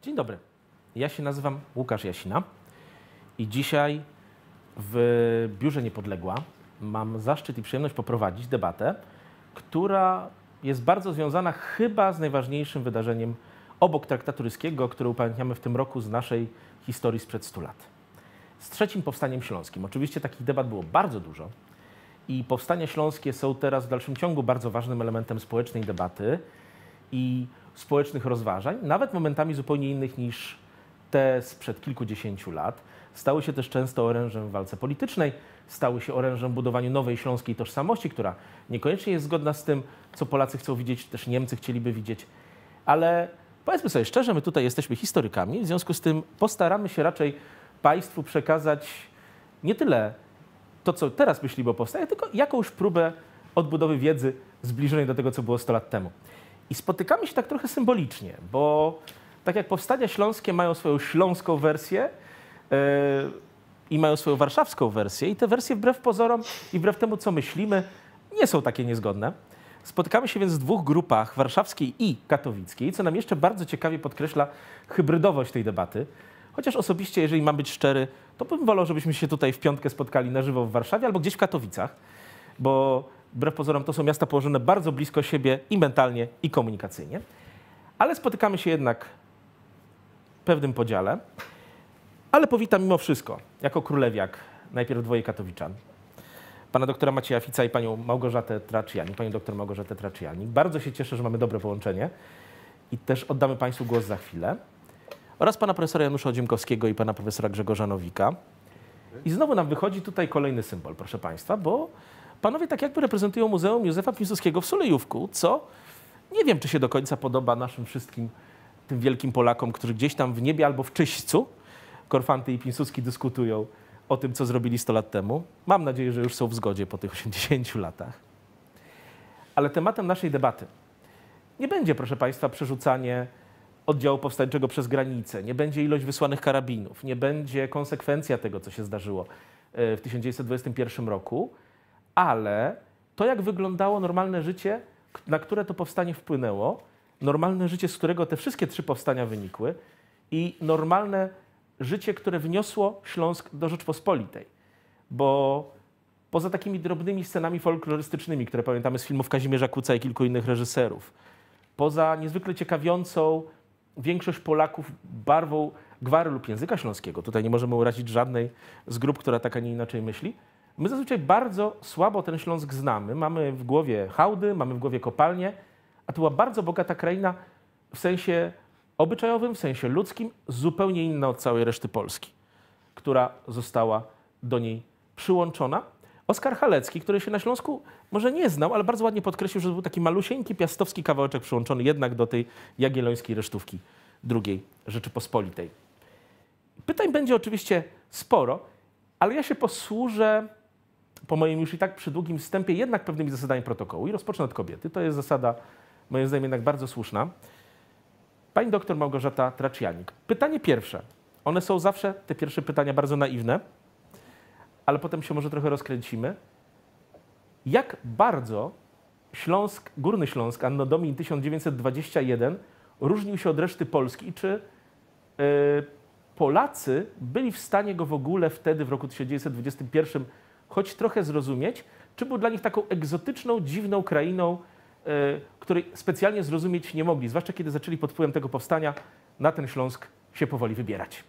Dzień dobry, ja się nazywam Łukasz Jasina i dzisiaj w Biurze Niepodległa mam zaszczyt i przyjemność poprowadzić debatę, która jest bardzo związana chyba z najważniejszym wydarzeniem obok traktatu ryskiego, które upamiętniamy w tym roku z naszej historii sprzed 100 lat. Z trzecim Powstaniem Śląskim. Oczywiście takich debat było bardzo dużo i powstania śląskie są teraz w dalszym ciągu bardzo ważnym elementem społecznej debaty i społecznych rozważań, nawet momentami zupełnie innych niż te sprzed kilkudziesięciu lat. Stały się też często orężem w walce politycznej, stały się orężem w budowaniu nowej śląskiej tożsamości, która niekoniecznie jest zgodna z tym, co Polacy chcą widzieć, czy też Niemcy chcieliby widzieć. Ale powiedzmy sobie szczerze, my tutaj jesteśmy historykami, w związku z tym postaramy się raczej Państwu przekazać nie tyle to, co teraz myślimy o powstaniu, tylko jakąś próbę odbudowy wiedzy zbliżonej do tego, co było 100 lat temu. I spotykamy się tak trochę symbolicznie, bo tak jak powstania śląskie mają swoją śląską wersję i mają swoją warszawską wersję i te wersje wbrew pozorom i wbrew temu, co myślimy, nie są takie niezgodne. Spotykamy się więc w dwóch grupach, warszawskiej i katowickiej, co nam jeszcze bardzo ciekawie podkreśla hybrydowość tej debaty. Chociaż osobiście, jeżeli mam być szczery, to bym wolał, żebyśmy się tutaj w piątkę spotkali na żywo w Warszawie albo gdzieś w Katowicach, bo wbrew pozorom to są miasta położone bardzo blisko siebie i mentalnie, i komunikacyjnie. Ale spotykamy się jednak w pewnym podziale. Ale powitam mimo wszystko, jako królewiak, najpierw dwoje katowiczan. Pana doktora Macieja Fica i panią Małgorzatę Traczyjanik, panią doktor Małgorzatę Traczyjanik. Bardzo się cieszę, że mamy dobre połączenie i też oddamy państwu głos za chwilę. Oraz pana profesora Janusza Odziemkowskiego i pana profesora Grzegorza Nowika. I znowu nam wychodzi tutaj kolejny symbol, proszę państwa, bo panowie tak jakby reprezentują Muzeum Józefa Piłsudskiego w Sulejówku, co nie wiem, czy się do końca podoba naszym wszystkim tym wielkim Polakom, którzy gdzieś tam w niebie albo w Czyśćcu, Korfanty i Piłsudski, dyskutują o tym, co zrobili 100 lat temu. Mam nadzieję, że już są w zgodzie po tych 80 latach. Ale tematem naszej debaty nie będzie, proszę państwa, przerzucanie oddziału powstańczego przez granicę, nie będzie ilość wysłanych karabinów, nie będzie konsekwencja tego, co się zdarzyło w 1921 roku, ale to, jak wyglądało normalne życie, na które to powstanie wpłynęło, normalne życie, z którego te wszystkie trzy powstania wynikły i normalne życie, które wniosło Śląsk do Rzeczpospolitej. Bo poza takimi drobnymi scenami folklorystycznymi, które pamiętamy z filmów Kazimierza Kuca i kilku innych reżyserów, poza niezwykle ciekawiącą większość Polaków barwą gwary lub języka śląskiego, tutaj nie możemy urazić żadnej z grup, która tak, a nie inaczej myśli, my zazwyczaj bardzo słabo ten Śląsk znamy. Mamy w głowie hałdy, mamy w głowie kopalnie, a to była bardzo bogata kraina w sensie obyczajowym, w sensie ludzkim, zupełnie inna od całej reszty Polski, która została do niej przyłączona. Oskar Halecki, który się na Śląsku może nie znał, ale bardzo ładnie podkreślił, że to był taki malusieńki piastowski kawałeczek przyłączony jednak do tej jagiellońskiej resztówki II Rzeczypospolitej. Pytań będzie oczywiście sporo, ale ja się posłużę po moim już i tak przydługim wstępie jednak pewnymi zasadami protokołu i rozpocznę od kobiety. To jest zasada, moim zdaniem, jednak bardzo słuszna. Pani doktor Małgorzata Traczyjanik. Pytanie pierwsze. One są zawsze, te pierwsze pytania, bardzo naiwne, ale potem się może trochę rozkręcimy. Jak bardzo Śląsk, Górny Śląsk, Anno Domini 1921 różnił się od reszty Polski i czy Polacy byli w stanie go w ogóle wtedy, w roku 1921, choć trochę zrozumieć, czy był dla nich taką egzotyczną, dziwną krainą, której specjalnie zrozumieć nie mogli, zwłaszcza kiedy zaczęli pod wpływem tego powstania na ten Śląsk się powoli wybierać.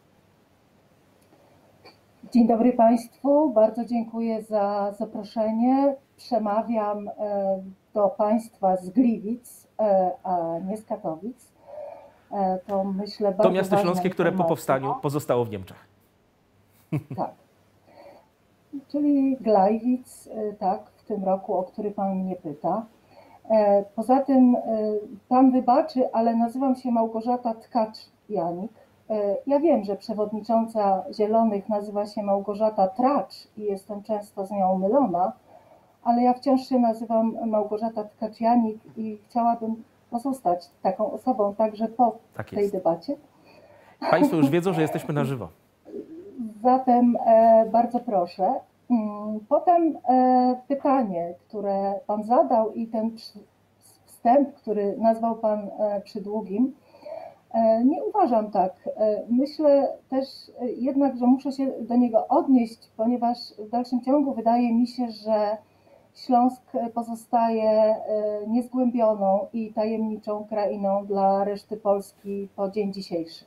Dzień dobry Państwu, bardzo dziękuję za zaproszenie. Przemawiam do Państwa z Gliwic, a nie z Katowic. To myślę bardzo to miasto śląskie, które po powstaniu pozostało w Niemczech. Tak. Czyli Glajwic, tak, w tym roku, o który Pan mnie pyta. Poza tym Pan wybaczy, ale nazywam się Małgorzata Tkacz-Janik. Ja wiem, że przewodnicząca Zielonych nazywa się Małgorzata Tracz i jestem często z nią mylona, ale ja wciąż się nazywam Małgorzata Tkacz-Janik i chciałabym pozostać taką osobą także po tej debacie. Państwo już wiedzą, że jesteśmy na żywo. Zatem bardzo proszę. Potem pytanie, które Pan zadał i ten wstęp, który nazwał Pan przydługim, Nie uważam tak. Myślę też jednak, że muszę się do niego odnieść, ponieważ w dalszym ciągu wydaje mi się, że Śląsk pozostaje niezgłębioną i tajemniczą krainą dla reszty Polski po dzień dzisiejszy.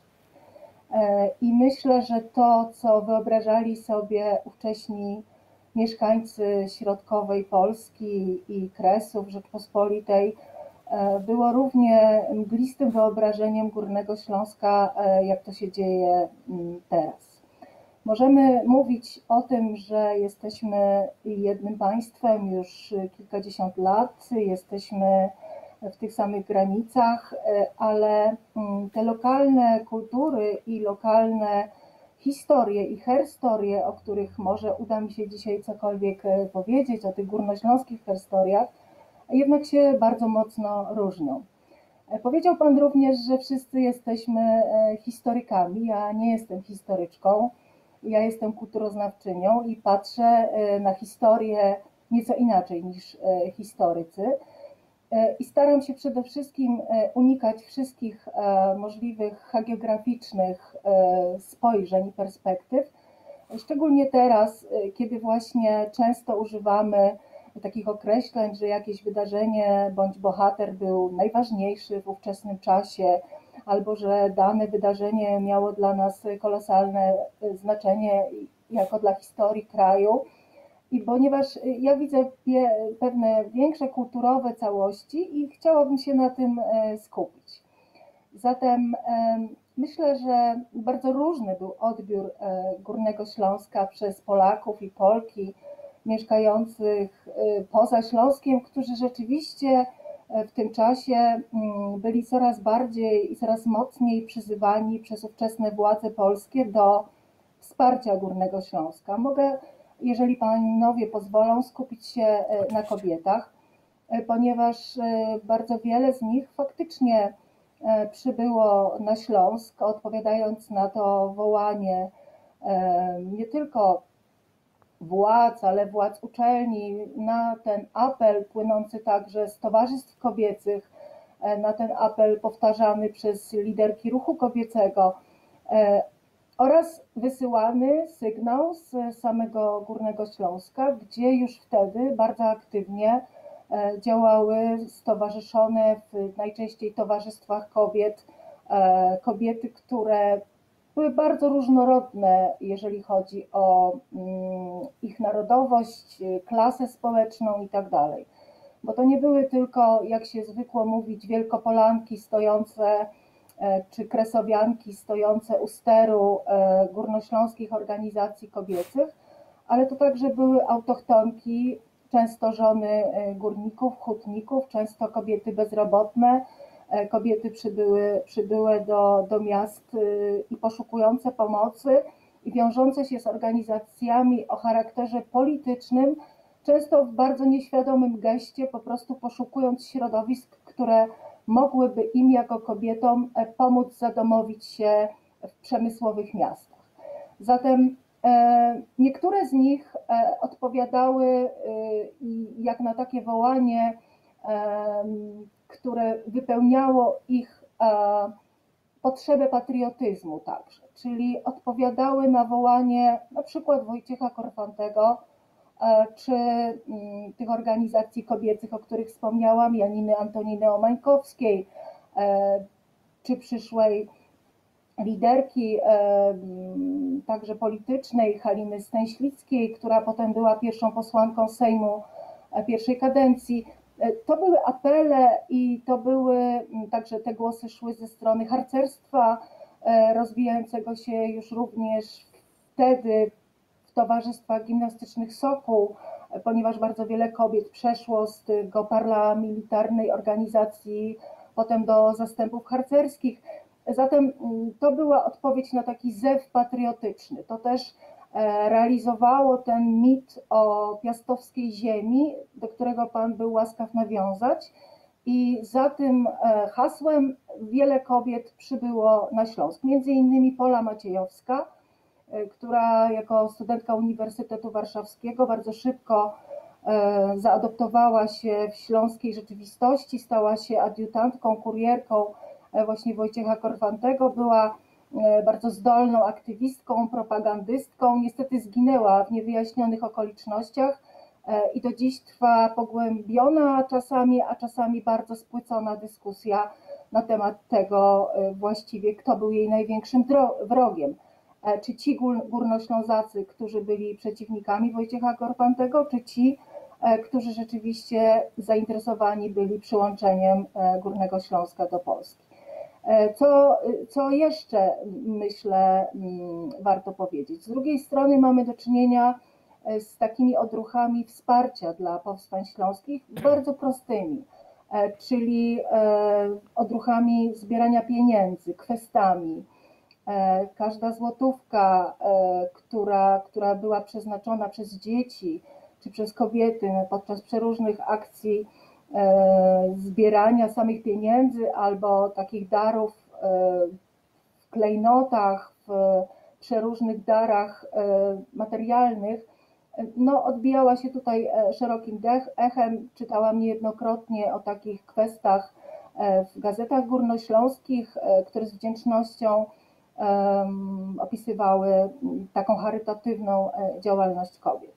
I myślę, że to, co wyobrażali sobie ówcześni mieszkańcy środkowej Polski i Kresów Rzeczpospolitej, było równie mglistym wyobrażeniem Górnego Śląska, jak to się dzieje teraz. Możemy mówić o tym, że jesteśmy jednym państwem już kilkadziesiąt lat, jesteśmy w tych samych granicach, ale te lokalne kultury i lokalne historie i herstorie, o których może uda mi się dzisiaj cokolwiek powiedzieć, o tych górnośląskich herstoriach, jednak się bardzo mocno różnią. Powiedział Pan również, że wszyscy jesteśmy historykami. Ja nie jestem historyczką, ja jestem kulturoznawczynią i patrzę na historię nieco inaczej niż historycy. I staram się przede wszystkim unikać wszystkich możliwych hagiograficznych spojrzeń i perspektyw, szczególnie teraz, kiedy właśnie często używamy takich określeń, że jakieś wydarzenie bądź bohater był najważniejszy w ówczesnym czasie, albo że dane wydarzenie miało dla nas kolosalne znaczenie jako dla historii kraju. I ponieważ ja widzę pewne większe kulturowe całości i chciałabym się na tym skupić. Zatem myślę, że bardzo różny był odbiór Górnego Śląska przez Polaków i Polki mieszkających poza Śląskiem, którzy rzeczywiście w tym czasie byli coraz bardziej i coraz mocniej przyzywani przez ówczesne władze polskie do wsparcia Górnego Śląska. Mogę, jeżeli panowie pozwolą, skupić się na kobietach, ponieważ bardzo wiele z nich faktycznie przybyło na Śląsk, odpowiadając na to wołanie nie tylko władz, ale władz uczelni, na ten apel płynący także z towarzystw kobiecych, na ten apel powtarzany przez liderki ruchu kobiecego oraz wysyłany sygnał z samego Górnego Śląska, gdzie już wtedy bardzo aktywnie działały stowarzyszone w najczęściej towarzystwach kobiet, kobiety, które były bardzo różnorodne, jeżeli chodzi o ich narodowość, klasę społeczną i tak dalej. Bo to nie były tylko, jak się zwykło mówić, Wielkopolanki stojące, czy Kresowianki stojące u steru górnośląskich organizacji kobiecych, ale to także były autochtonki, często żony górników, hutników, często kobiety bezrobotne, kobiety przybyłe do miast i poszukujące pomocy i wiążące się z organizacjami o charakterze politycznym, często w bardzo nieświadomym geście, po prostu poszukując środowisk, które mogłyby im jako kobietom pomóc zadomowić się w przemysłowych miastach. Zatem niektóre z nich odpowiadały jak na takie wołanie, które wypełniało ich potrzebę patriotyzmu także, czyli odpowiadały na wołanie na przykład Wojciecha Korfantego, czy tych organizacji kobiecych, o których wspomniałam, Janiny Antoniny Omańkowskiej, czy przyszłej liderki także politycznej Haliny Stęślickiej, która potem była pierwszą posłanką Sejmu pierwszej kadencji. To były apele i to były także te głosy szły ze strony harcerstwa rozwijającego się już również wtedy w towarzystwach gimnastycznych Sokół, ponieważ bardzo wiele kobiet przeszło z tego paramilitarnej organizacji potem do zastępów harcerskich. Zatem to była odpowiedź na taki zew patriotyczny. To też realizowało ten mit o piastowskiej ziemi, do którego Pan był łaskaw nawiązać. I za tym hasłem wiele kobiet przybyło na Śląsk. Między innymi Pola Maciejowska, która jako studentka Uniwersytetu Warszawskiego bardzo szybko zaadoptowała się w śląskiej rzeczywistości, stała się adiutantką, kurierką właśnie Wojciecha Korfantego. Była bardzo zdolną aktywistką, propagandystką. Niestety zginęła w niewyjaśnionych okolicznościach i do dziś trwa pogłębiona czasami, a czasami bardzo spłycona dyskusja na temat tego właściwie, kto był jej największym wrogiem. Czy ci górnoślązacy, którzy byli przeciwnikami Wojciecha Korfantego, czy ci, którzy rzeczywiście zainteresowani byli przyłączeniem Górnego Śląska do Polski. Co jeszcze, myślę, warto powiedzieć? Z drugiej strony mamy do czynienia z takimi odruchami wsparcia dla powstań śląskich bardzo prostymi, czyli odruchami zbierania pieniędzy, kwestami. Każda złotówka, która była przeznaczona przez dzieci czy przez kobiety podczas przeróżnych akcji zbierania samych pieniędzy albo takich darów w klejnotach, w przeróżnych darach materialnych, no, odbijała się tutaj szerokim echem. Czytałam niejednokrotnie o takich kwestiach w gazetach górnośląskich, które z wdzięcznością opisywały taką charytatywną działalność kobiet.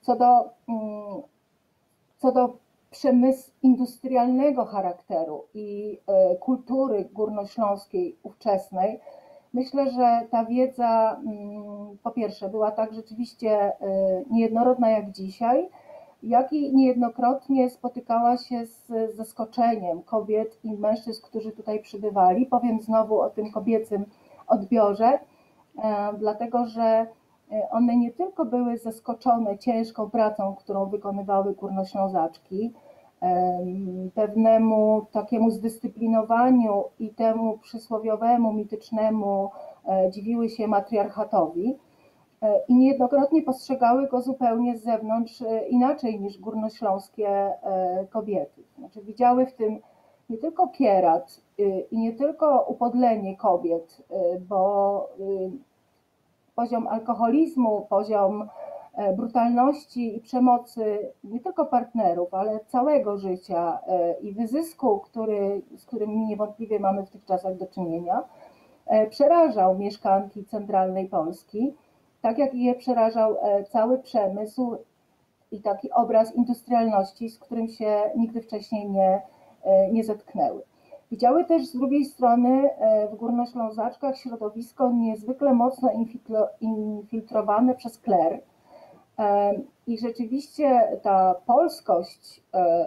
Co do przemysłu industrialnego charakteru i kultury górnośląskiej ówczesnej, myślę, że ta wiedza po pierwsze była tak rzeczywiście niejednorodna jak dzisiaj, jak i niejednokrotnie spotykała się z zaskoczeniem kobiet i mężczyzn, którzy tutaj przybywali. Powiem znowu o tym kobiecym odbiorze, dlatego że one nie tylko były zaskoczone ciężką pracą, którą wykonywały górnoślązaczki, pewnemu takiemu zdyscyplinowaniu i temu przysłowiowemu, mitycznemu dziwiły się matriarchatowi i niejednokrotnie postrzegały go zupełnie z zewnątrz inaczej niż górnośląskie kobiety. Znaczy, widziały w tym nie tylko kierat i nie tylko upodlenie kobiet, bo poziom alkoholizmu, poziom brutalności i przemocy nie tylko partnerów, ale całego życia i wyzysku, z którym niewątpliwie mamy w tych czasach do czynienia, przerażał mieszkanki centralnej Polski, tak jak je przerażał cały przemysł i taki obraz industrialności, z którym się nigdy wcześniej nie zetknęły. Widziały też z drugiej strony w górnoślązaczkach środowisko niezwykle mocno infiltrowane przez kler. I rzeczywiście ta polskość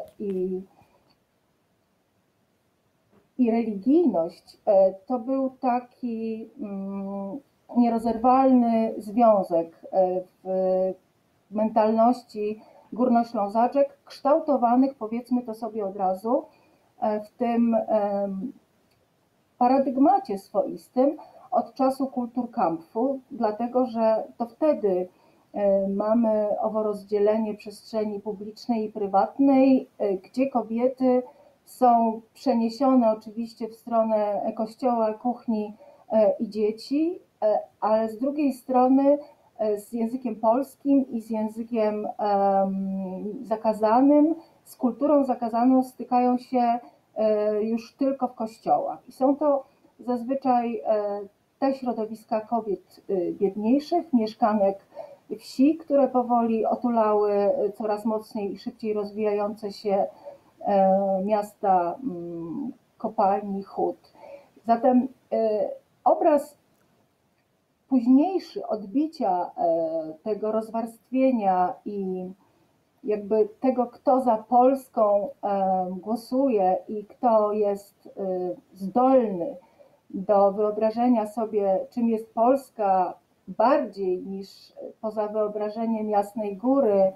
i religijność to był taki nierozerwalny związek w mentalności górnoślązaczek, kształtowanych, powiedzmy to sobie od razu, w tym paradygmacie swoistym od czasu Kulturkampfu, dlatego że to wtedy mamy owo rozdzielenie przestrzeni publicznej i prywatnej, gdzie kobiety są przeniesione oczywiście w stronę kościoła, kuchni i dzieci, ale z drugiej strony z językiem polskim i z językiem zakazanym, z kulturą zakazaną stykają się już tylko w kościołach. I są to zazwyczaj te środowiska kobiet biedniejszych, mieszkanek wsi, które powoli otulały coraz mocniej i szybciej rozwijające się miasta, kopalni, hut. Zatem obraz późniejszy odbicia tego rozwarstwienia i jakby tego, kto za Polską głosuje i kto jest zdolny do wyobrażenia sobie, czym jest Polska bardziej niż poza wyobrażeniem Jasnej Góry,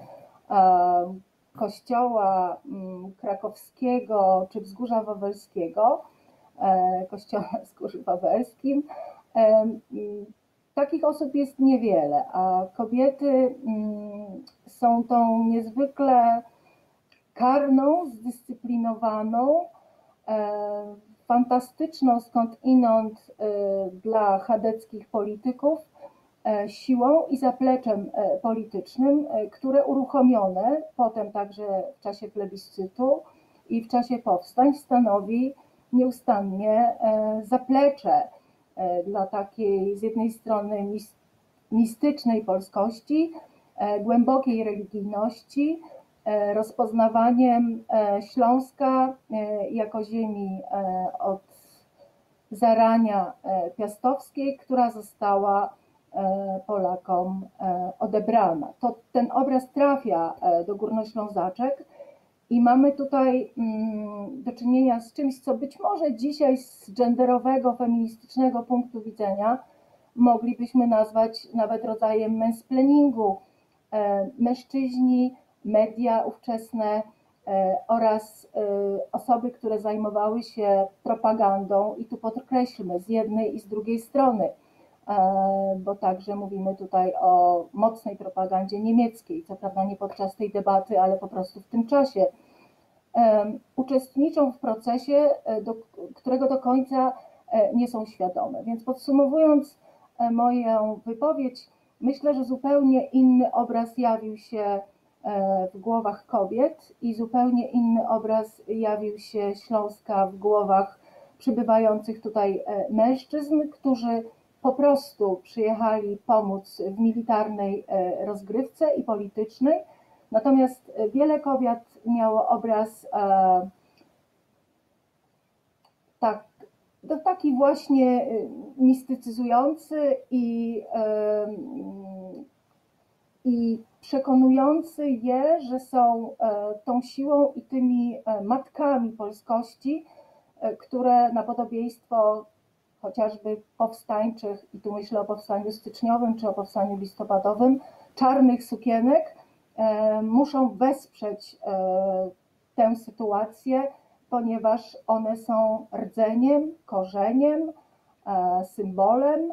kościoła krakowskiego czy Wzgórza Wawelskiego, kościoła w Wzgórzu Wawelskim. Takich osób jest niewiele, a kobiety są tą niezwykle karną, zdyscyplinowaną, fantastyczną skądinąd dla chadeckich polityków siłą i zapleczem politycznym, które uruchomione potem także w czasie plebiscytu i w czasie powstań stanowi nieustannie zaplecze dla takiej z jednej strony mistycznej polskości, głębokiej religijności, rozpoznawaniem Śląska jako ziemi od zarania piastowskiej, która została Polakom odebrana. Ten obraz trafia do Górnoślązaczek i mamy tutaj do czynienia z czymś, co być może dzisiaj z genderowego, feministycznego punktu widzenia moglibyśmy nazwać nawet rodzajem mansplainingu. Mężczyźni, media ówczesne oraz osoby, które zajmowały się propagandą, i tu podkreślmy, z jednej i z drugiej strony, bo także mówimy tutaj o mocnej propagandzie niemieckiej, co prawda nie podczas tej debaty, ale po prostu w tym czasie, uczestniczą w procesie, którego do końca nie są świadome. Więc podsumowując moją wypowiedź, myślę, że zupełnie inny obraz jawił się w głowach kobiet i zupełnie inny obraz jawił się Śląska w głowach przybywających tutaj mężczyzn, którzy po prostu przyjechali pomóc w militarnej rozgrywce i politycznej. Natomiast wiele kobiet miało obraz taki właśnie mistycyzujący i przekonujący je, że są tą siłą i tymi matkami polskości, które na podobieństwo chociażby powstańczych, i tu myślę o powstaniu styczniowym czy o powstaniu listopadowym, czarnych sukienek, muszą wesprzeć tę sytuację, ponieważ one są rdzeniem, korzeniem, symbolem.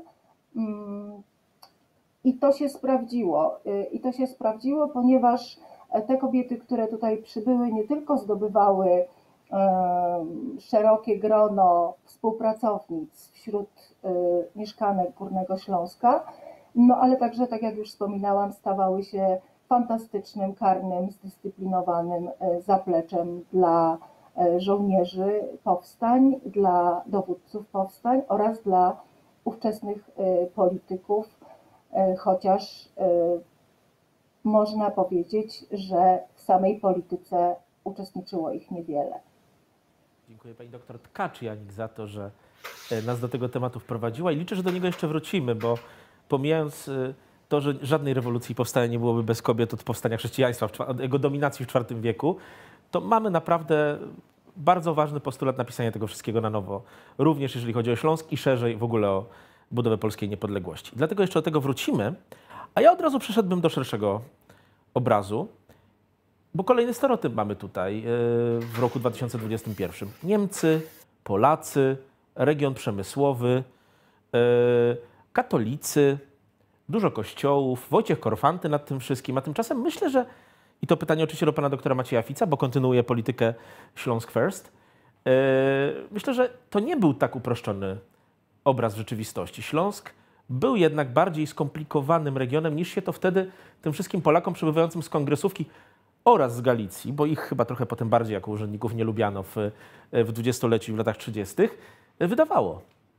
I to się sprawdziło. I to się sprawdziło, ponieważ te kobiety, które tutaj przybyły, nie tylko zdobywały szerokie grono współpracownic wśród mieszkanek Górnego Śląska, no ale także, tak jak już wspominałam, stawały się fantastycznym, karnym, zdyscyplinowanym zapleczem dla żołnierzy powstań, dla dowódców powstań oraz dla ówczesnych polityków, chociaż można powiedzieć, że w samej polityce uczestniczyło ich niewiele. Dziękuję pani doktor Tkaczyk za to, że nas do tego tematu wprowadziła i liczę, że do niego jeszcze wrócimy, bo pomijając to, że żadnej rewolucji i powstania nie byłoby bez kobiet od powstania chrześcijaństwa, od jego dominacji w IV wieku, to mamy naprawdę bardzo ważny postulat napisania tego wszystkiego na nowo, również jeżeli chodzi o Śląsk i szerzej w ogóle o budowę polskiej niepodległości. Dlatego jeszcze do tego wrócimy, a ja od razu przeszedłbym do szerszego obrazu, bo kolejny stereotyp mamy tutaj w roku 2021. Niemcy, Polacy, region przemysłowy, katolicy, dużo kościołów, Wojciech Korfanty nad tym wszystkim, a tymczasem myślę, że, i to pytanie oczywiście do pana doktora Macieja Fica, bo kontynuuje politykę Śląsk First, myślę, że to nie był tak uproszczony obraz rzeczywistości. Śląsk był jednak bardziej skomplikowanym regionem niż się to wtedy tym wszystkim Polakom przybywającym z kongresówki oraz z Galicji, bo ich chyba trochę potem bardziej jako urzędników nie lubiano w dwudziestoleciu, w latach 30., wydawało.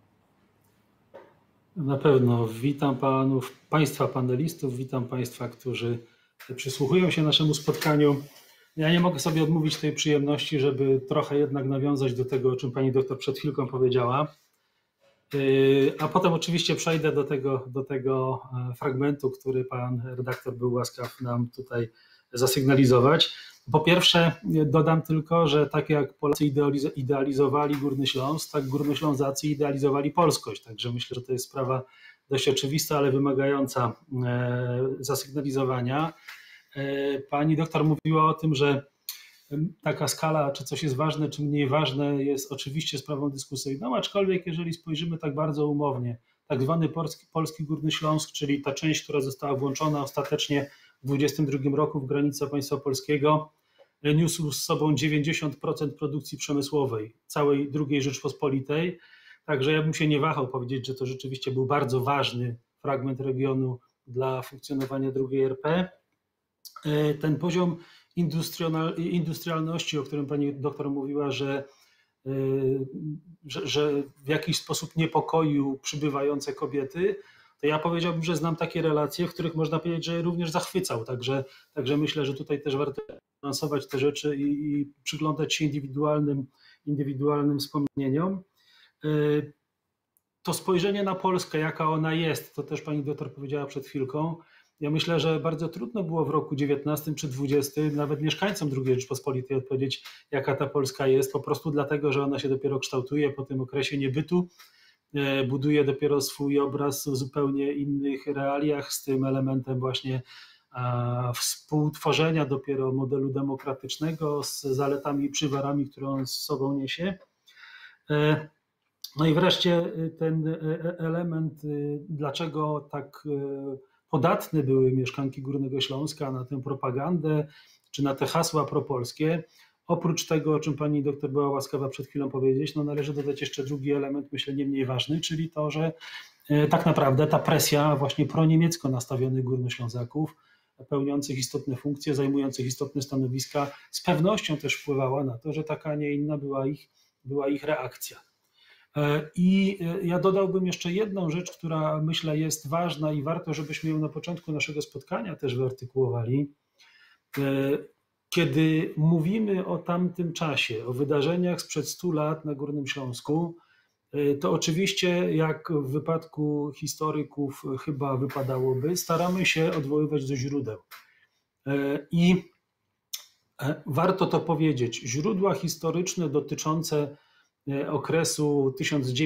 Na pewno. Witam Państwa panelistów, witam Państwa, którzy przysłuchują się naszemu spotkaniu. Ja nie mogę sobie odmówić tej przyjemności, żeby trochę jednak nawiązać do tego, o czym pani doktor przed chwilką powiedziała. A potem oczywiście przejdę do tego fragmentu, który pan redaktor był łaskaw nam tutaj zasygnalizować. Po pierwsze dodam tylko, że tak jak Polacy idealizowali Górny Śląsk, tak Górnoślązacy idealizowali polskość. Także myślę, że to jest sprawa dość oczywista, ale wymagająca zasygnalizowania. Pani doktor mówiła o tym, że taka skala, czy coś jest ważne, czy mniej ważne, jest oczywiście sprawą dyskusyjną, aczkolwiek jeżeli spojrzymy tak bardzo umownie, tak zwany polski Górny Śląsk, czyli ta część, która została włączona ostatecznie w 1922 roku w granice państwa polskiego, niósł z sobą 90% produkcji przemysłowej całej II Rzeczpospolitej. Także ja bym się nie wahał powiedzieć, że to rzeczywiście był bardzo ważny fragment regionu dla funkcjonowania II RP. Ten poziom industrialności, o którym pani doktor mówiła, że że w jakiś sposób niepokoił przybywające kobiety, to ja powiedziałbym, że znam takie relacje, w których można powiedzieć, że również zachwycał. Także myślę, że tutaj też warto balansować te rzeczy i przyglądać się indywidualnym wspomnieniom. To spojrzenie na Polskę, jaka ona jest, to też pani doktor powiedziała przed chwilką. Ja myślę, że bardzo trudno było w roku 19 czy 20 nawet mieszkańcom II Rzeczpospolitej odpowiedzieć, jaka ta Polska jest, po prostu dlatego, że ona się dopiero kształtuje po tym okresie niebytu, buduje dopiero swój obraz w zupełnie innych realiach, z tym elementem właśnie współtworzenia dopiero modelu demokratycznego, z zaletami i przywarami, które on z sobą niesie. No i wreszcie ten element, dlaczego tak podatne były mieszkanki Górnego Śląska na tę propagandę, czy na te hasła propolskie. Oprócz tego, o czym pani doktor była łaskawa przed chwilą powiedzieć, no należy dodać jeszcze drugi element, myślę nie mniej ważny, czyli to, że tak naprawdę ta presja właśnie proniemiecko nastawionych Górnoślązaków, pełniących istotne funkcje, zajmujących istotne stanowiska, z pewnością też wpływała na to, że taka, a nie inna była ich reakcja. I ja dodałbym jeszcze jedną rzecz, która myślę jest ważna i warto, żebyśmy ją na początku naszego spotkania też wyartykułowali. Kiedy mówimy o tamtym czasie, o wydarzeniach sprzed 100 lat na Górnym Śląsku, to oczywiście, jak w wypadku historyków chyba wypadałoby, staramy się odwoływać do źródeł. I warto to powiedzieć, źródła historyczne dotyczące okresu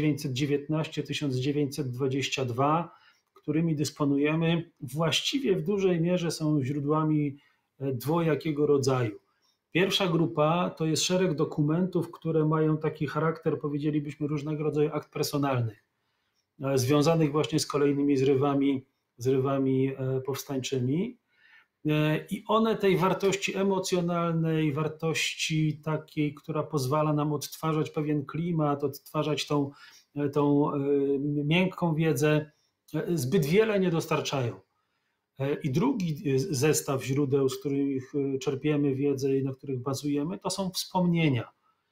1919-1922, którymi dysponujemy, właściwie w dużej mierze są źródłami dwojakiego rodzaju. Pierwsza grupa to jest szereg dokumentów, które mają taki charakter, powiedzielibyśmy, różnego rodzaju akt personalnych, związanych właśnie z kolejnymi zrywami powstańczymi. I one tej wartości emocjonalnej, wartości takiej, która pozwala nam odtwarzać pewien klimat, odtwarzać tą miękką wiedzę, zbyt wiele nie dostarczają. I drugi zestaw źródeł, z których czerpiemy wiedzę i na których bazujemy, to są wspomnienia.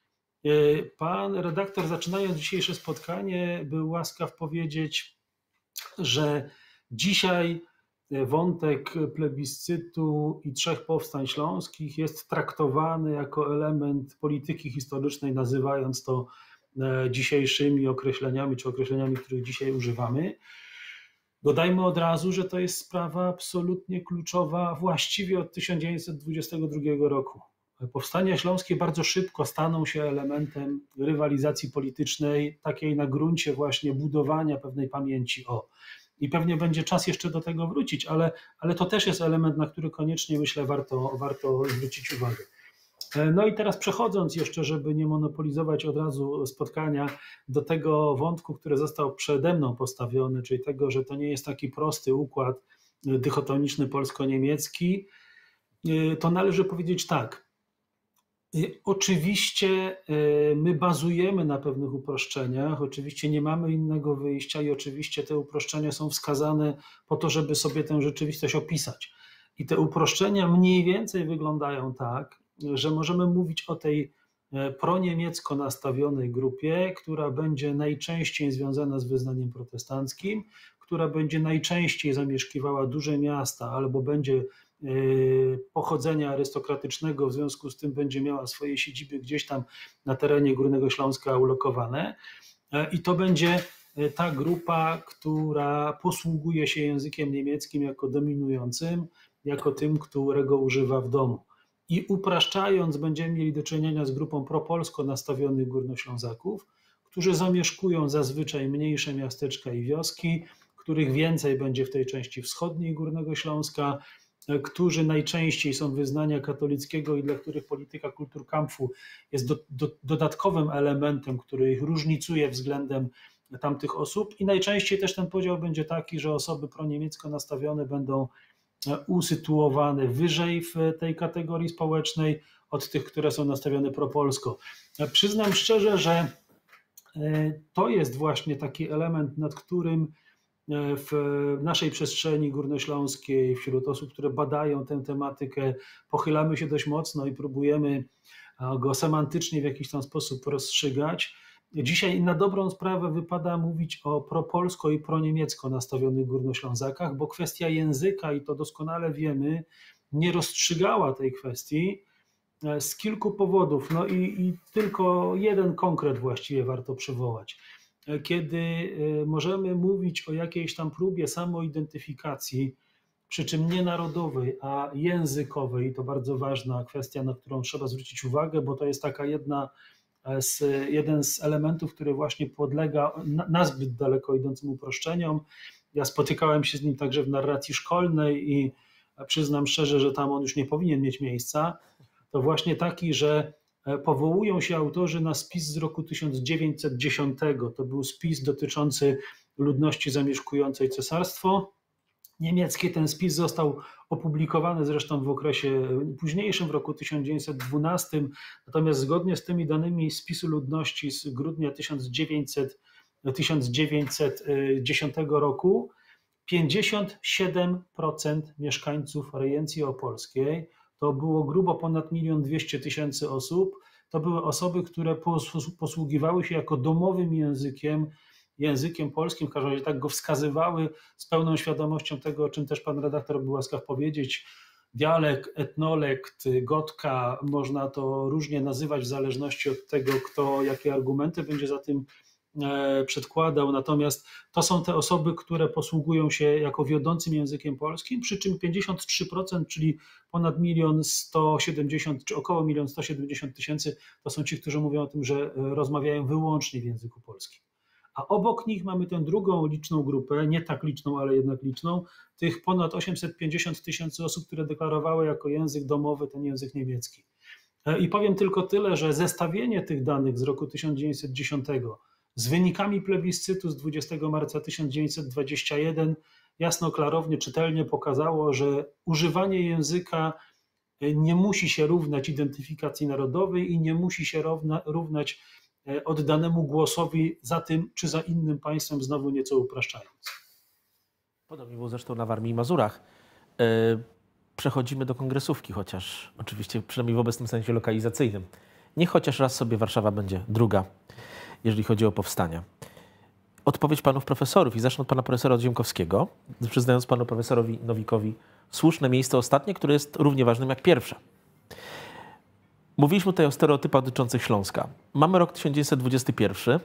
Pan redaktor, zaczynając dzisiejsze spotkanie, był łaskaw powiedzieć, że dzisiaj wątek plebiscytu i 3 powstań śląskich jest traktowany jako element polityki historycznej, nazywając to dzisiejszymi określeniami, czy określeniami, których dzisiaj używamy. Dodajmy od razu, że to jest sprawa absolutnie kluczowa właściwie od 1922 roku. Powstania śląskie bardzo szybko staną się elementem rywalizacji politycznej, takiej na gruncie właśnie budowania pewnej pamięci o. I pewnie będzie czas jeszcze do tego wrócić, ale to też jest element, na który koniecznie, myślę, warto zwrócić uwagę. No i teraz przechodząc jeszcze, żeby nie monopolizować od razu spotkania, do tego wątku, który został przede mną postawiony, czyli tego, że to nie jest taki prosty układ dychotoniczny polsko-niemiecki, to należy powiedzieć tak. Oczywiście my bazujemy na pewnych uproszczeniach, oczywiście nie mamy innego wyjścia i oczywiście te uproszczenia są wskazane po to, żeby sobie tę rzeczywistość opisać. I te uproszczenia mniej więcej wyglądają tak, że możemy mówić o tej proniemiecko nastawionej grupie, która będzie najczęściej związana z wyznaniem protestanckim, która będzie najczęściej zamieszkiwała duże miasta albo będzie pochodzenia arystokratycznego, w związku z tym będzie miała swoje siedziby gdzieś tam na terenie Górnego Śląska ulokowane. I to będzie ta grupa, która posługuje się językiem niemieckim jako dominującym, jako tym, którego używa w domu. I upraszczając, będziemy mieli do czynienia z grupą propolsko nastawionych Górnoślązaków, którzy zamieszkują zazwyczaj mniejsze miasteczka i wioski, których więcej będzie w tej części wschodniej Górnego Śląska, którzy najczęściej są wyznania katolickiego i dla których polityka Kulturkampfu jest dodatkowym elementem, który ich różnicuje względem tamtych osób. I najczęściej też ten podział będzie taki, że osoby proniemiecko nastawione będą usytuowane wyżej w tej kategorii społecznej od tych, które są nastawione propolsko. Przyznam szczerze, że to jest właśnie taki element, nad którym w naszej przestrzeni górnośląskiej, wśród osób, które badają tę tematykę, pochylamy się dość mocno i próbujemy go semantycznie w jakiś tam sposób rozstrzygać. Dzisiaj na dobrą sprawę wypada mówić o propolsko i proniemiecko nastawionych Górnoślązakach, bo kwestia języka, i to doskonale wiemy, nie rozstrzygała tej kwestii z kilku powodów. No i tylko jeden konkret właściwie warto przywołać. Kiedy możemy mówić o jakiejś tam próbie samoidentyfikacji, przy czym nie narodowej, a językowej, to bardzo ważna kwestia, na którą trzeba zwrócić uwagę, bo to jest taka jeden z elementów, który właśnie podlega nazbyt daleko idącym uproszczeniom. Ja spotykałem się z nim także w narracji szkolnej i przyznam szczerze, że tam on już nie powinien mieć miejsca. To właśnie taki, że powołują się autorzy na spis z roku 1910. To był spis dotyczący ludności zamieszkującej cesarstwo niemieckie. Ten spis został opublikowany zresztą w okresie późniejszym, w roku 1912. Natomiast zgodnie z tymi danymi spisu ludności z grudnia 1910 roku 57% mieszkańców rejencji opolskiej, to było grubo ponad 1 200 000 osób, to były osoby, które posługiwały się jako domowym językiem polskim, w każdym razie tak go wskazywały, z pełną świadomością tego, o czym też pan redaktor był łaskaw powiedzieć. Dialekt, etnolekt, gotka, można to różnie nazywać w zależności od tego, kto jakie argumenty będzie za tym przedkładał, natomiast to są te osoby, które posługują się jako wiodącym językiem polskim, przy czym 53%, czyli ponad 1 170 000, czy około 1 170 000, to są ci, którzy mówią o tym, że rozmawiają wyłącznie w języku polskim. A obok nich mamy tę drugą liczną grupę, nie tak liczną, ale jednak liczną, tych ponad 850 000 osób, które deklarowały jako język domowy ten język niemiecki. I powiem tylko tyle, że zestawienie tych danych z roku 1910 z wynikami plebiscytu z 20 marca 1921 jasno, klarownie, czytelnie pokazało, że używanie języka nie musi się równać identyfikacji narodowej i nie musi się równać oddanemu głosowi za tym czy za innym państwem, znowu nieco upraszczając. Podobnie było zresztą na Warmii i Mazurach. Przechodzimy do kongresówki, chociaż oczywiście przynajmniej w obecnym sensie lokalizacyjnym. Niech chociaż raz sobie Warszawa będzie druga, jeżeli chodzi o powstania. Odpowiedź panów profesorów i zacznę od pana profesora Odziemkowskiego, przyznając panu profesorowi Nowikowi słuszne miejsce ostatnie, które jest równie ważnym jak pierwsze. Mówiliśmy tutaj o stereotypach dotyczących Śląska. Mamy rok 1921.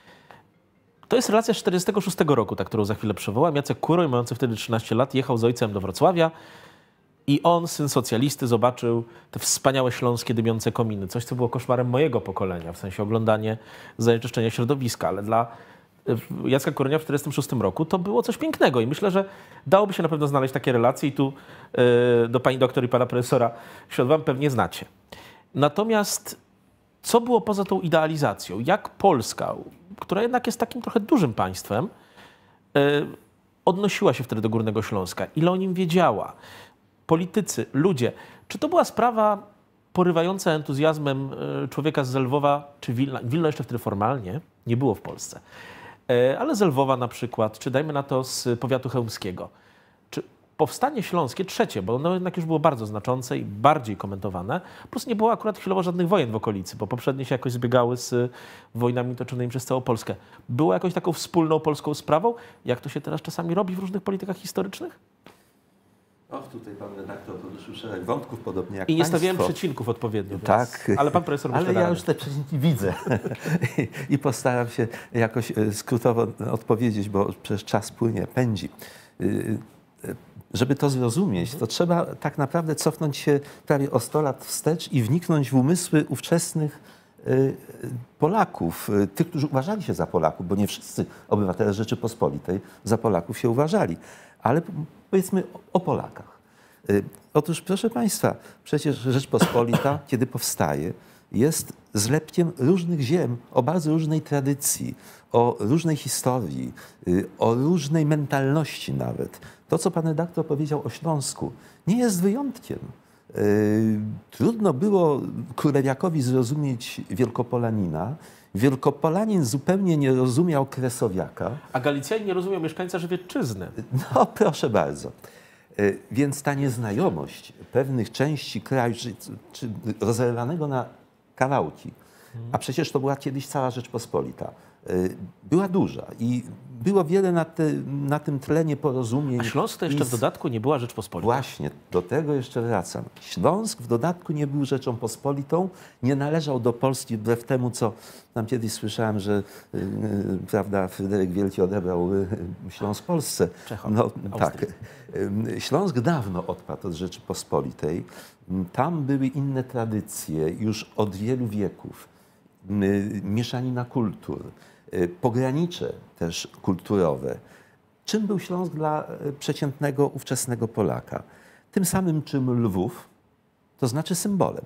To jest relacja z 1946 roku, ta, którą za chwilę przywołam. Jacek Kuroń, mający wtedy 13 lat, jechał z ojcem do Wrocławia i on, syn socjalisty, zobaczył te wspaniałe śląskie dymiące kominy. Coś, co było koszmarem mojego pokolenia, w sensie oglądanie zanieczyszczenia środowiska, ale dla Jacka Kuronia w 1946 roku to było coś pięknego i myślę, że dałoby się na pewno znaleźć takie relacje i tu do pani doktor i pana profesora Siodłam pewnie znacie. Natomiast co było poza tą idealizacją? Jak Polska, która jednak jest takim trochę dużym państwem, odnosiła się wtedy do Górnego Śląska? Ile o nim wiedziała? Politycy, ludzie. Czy to była sprawa porywająca entuzjazmem człowieka z Lwowa, czy Wilna? Wilno jeszcze wtedy formalnie nie było w Polsce. Ale z Lwowa na przykład, czy dajmy na to z powiatu chełmskiego. Czy powstanie śląskie, trzecie, bo ono jednak już było bardzo znaczące i bardziej komentowane, plus nie było akurat chwilowo żadnych wojen w okolicy, bo poprzednie się jakoś zbiegały z wojnami toczonymi przez całą Polskę. Było jakąś taką wspólną polską sprawą, jak to się teraz czasami robi w różnych politykach historycznych? Och, tutaj pan redaktor poruszył szereg wątków, podobnie jak I nie państwo. stawiałem przecinków odpowiednio, tak, ale pan profesor myślę, ale ja już te przecinki widzę i postaram się jakoś skrótowo odpowiedzieć, bo przecież czas płynie, pędzi. Żeby to zrozumieć, to trzeba tak naprawdę cofnąć się prawie o 100 lat wstecz i wniknąć w umysły ówczesnych Polaków, tych, którzy uważali się za Polaków, bo nie wszyscy obywatele Rzeczypospolitej za Polaków się uważali, ale powiedzmy o Polakach. Otóż, proszę państwa, przecież Rzeczpospolita, kiedy powstaje, jest zlepkiem różnych ziem, o bardzo różnej tradycji, o różnej historii, o różnej mentalności nawet. To, co pan redaktor powiedział o Śląsku, nie jest wyjątkiem. Trudno było Królewiakowi zrozumieć Wielkopolanina. Wielkopolanin zupełnie nie rozumiał Kresowiaka. A Galicjanin nie rozumiał mieszkańca Żywiecczyzny. No, proszę bardzo. Więc ta nieznajomość pewnych części kraju, czy rozerwanego na kawałki. A przecież to była kiedyś cała Rzeczpospolita. Była duża i było wiele na tym tle nieporozumień. A Śląsk to jeszcze w dodatku nie była Rzeczpospolita. Właśnie, do tego jeszcze wracam. Śląsk w dodatku nie był Rzeczą Pospolitą, nie należał do Polski, wbrew temu, co tam kiedyś słyszałem, że prawda, Fryderyk Wielki odebrał Śląsk Polsce. Czechom, no, tak. Śląsk dawno odpadł od Rzeczypospolitej. Tam były inne tradycje już od wielu wieków. Mieszanina kultur, pogranicze też kulturowe. Czym był Śląsk dla przeciętnego, ówczesnego Polaka? Tym samym, czym Lwów, to znaczy symbolem.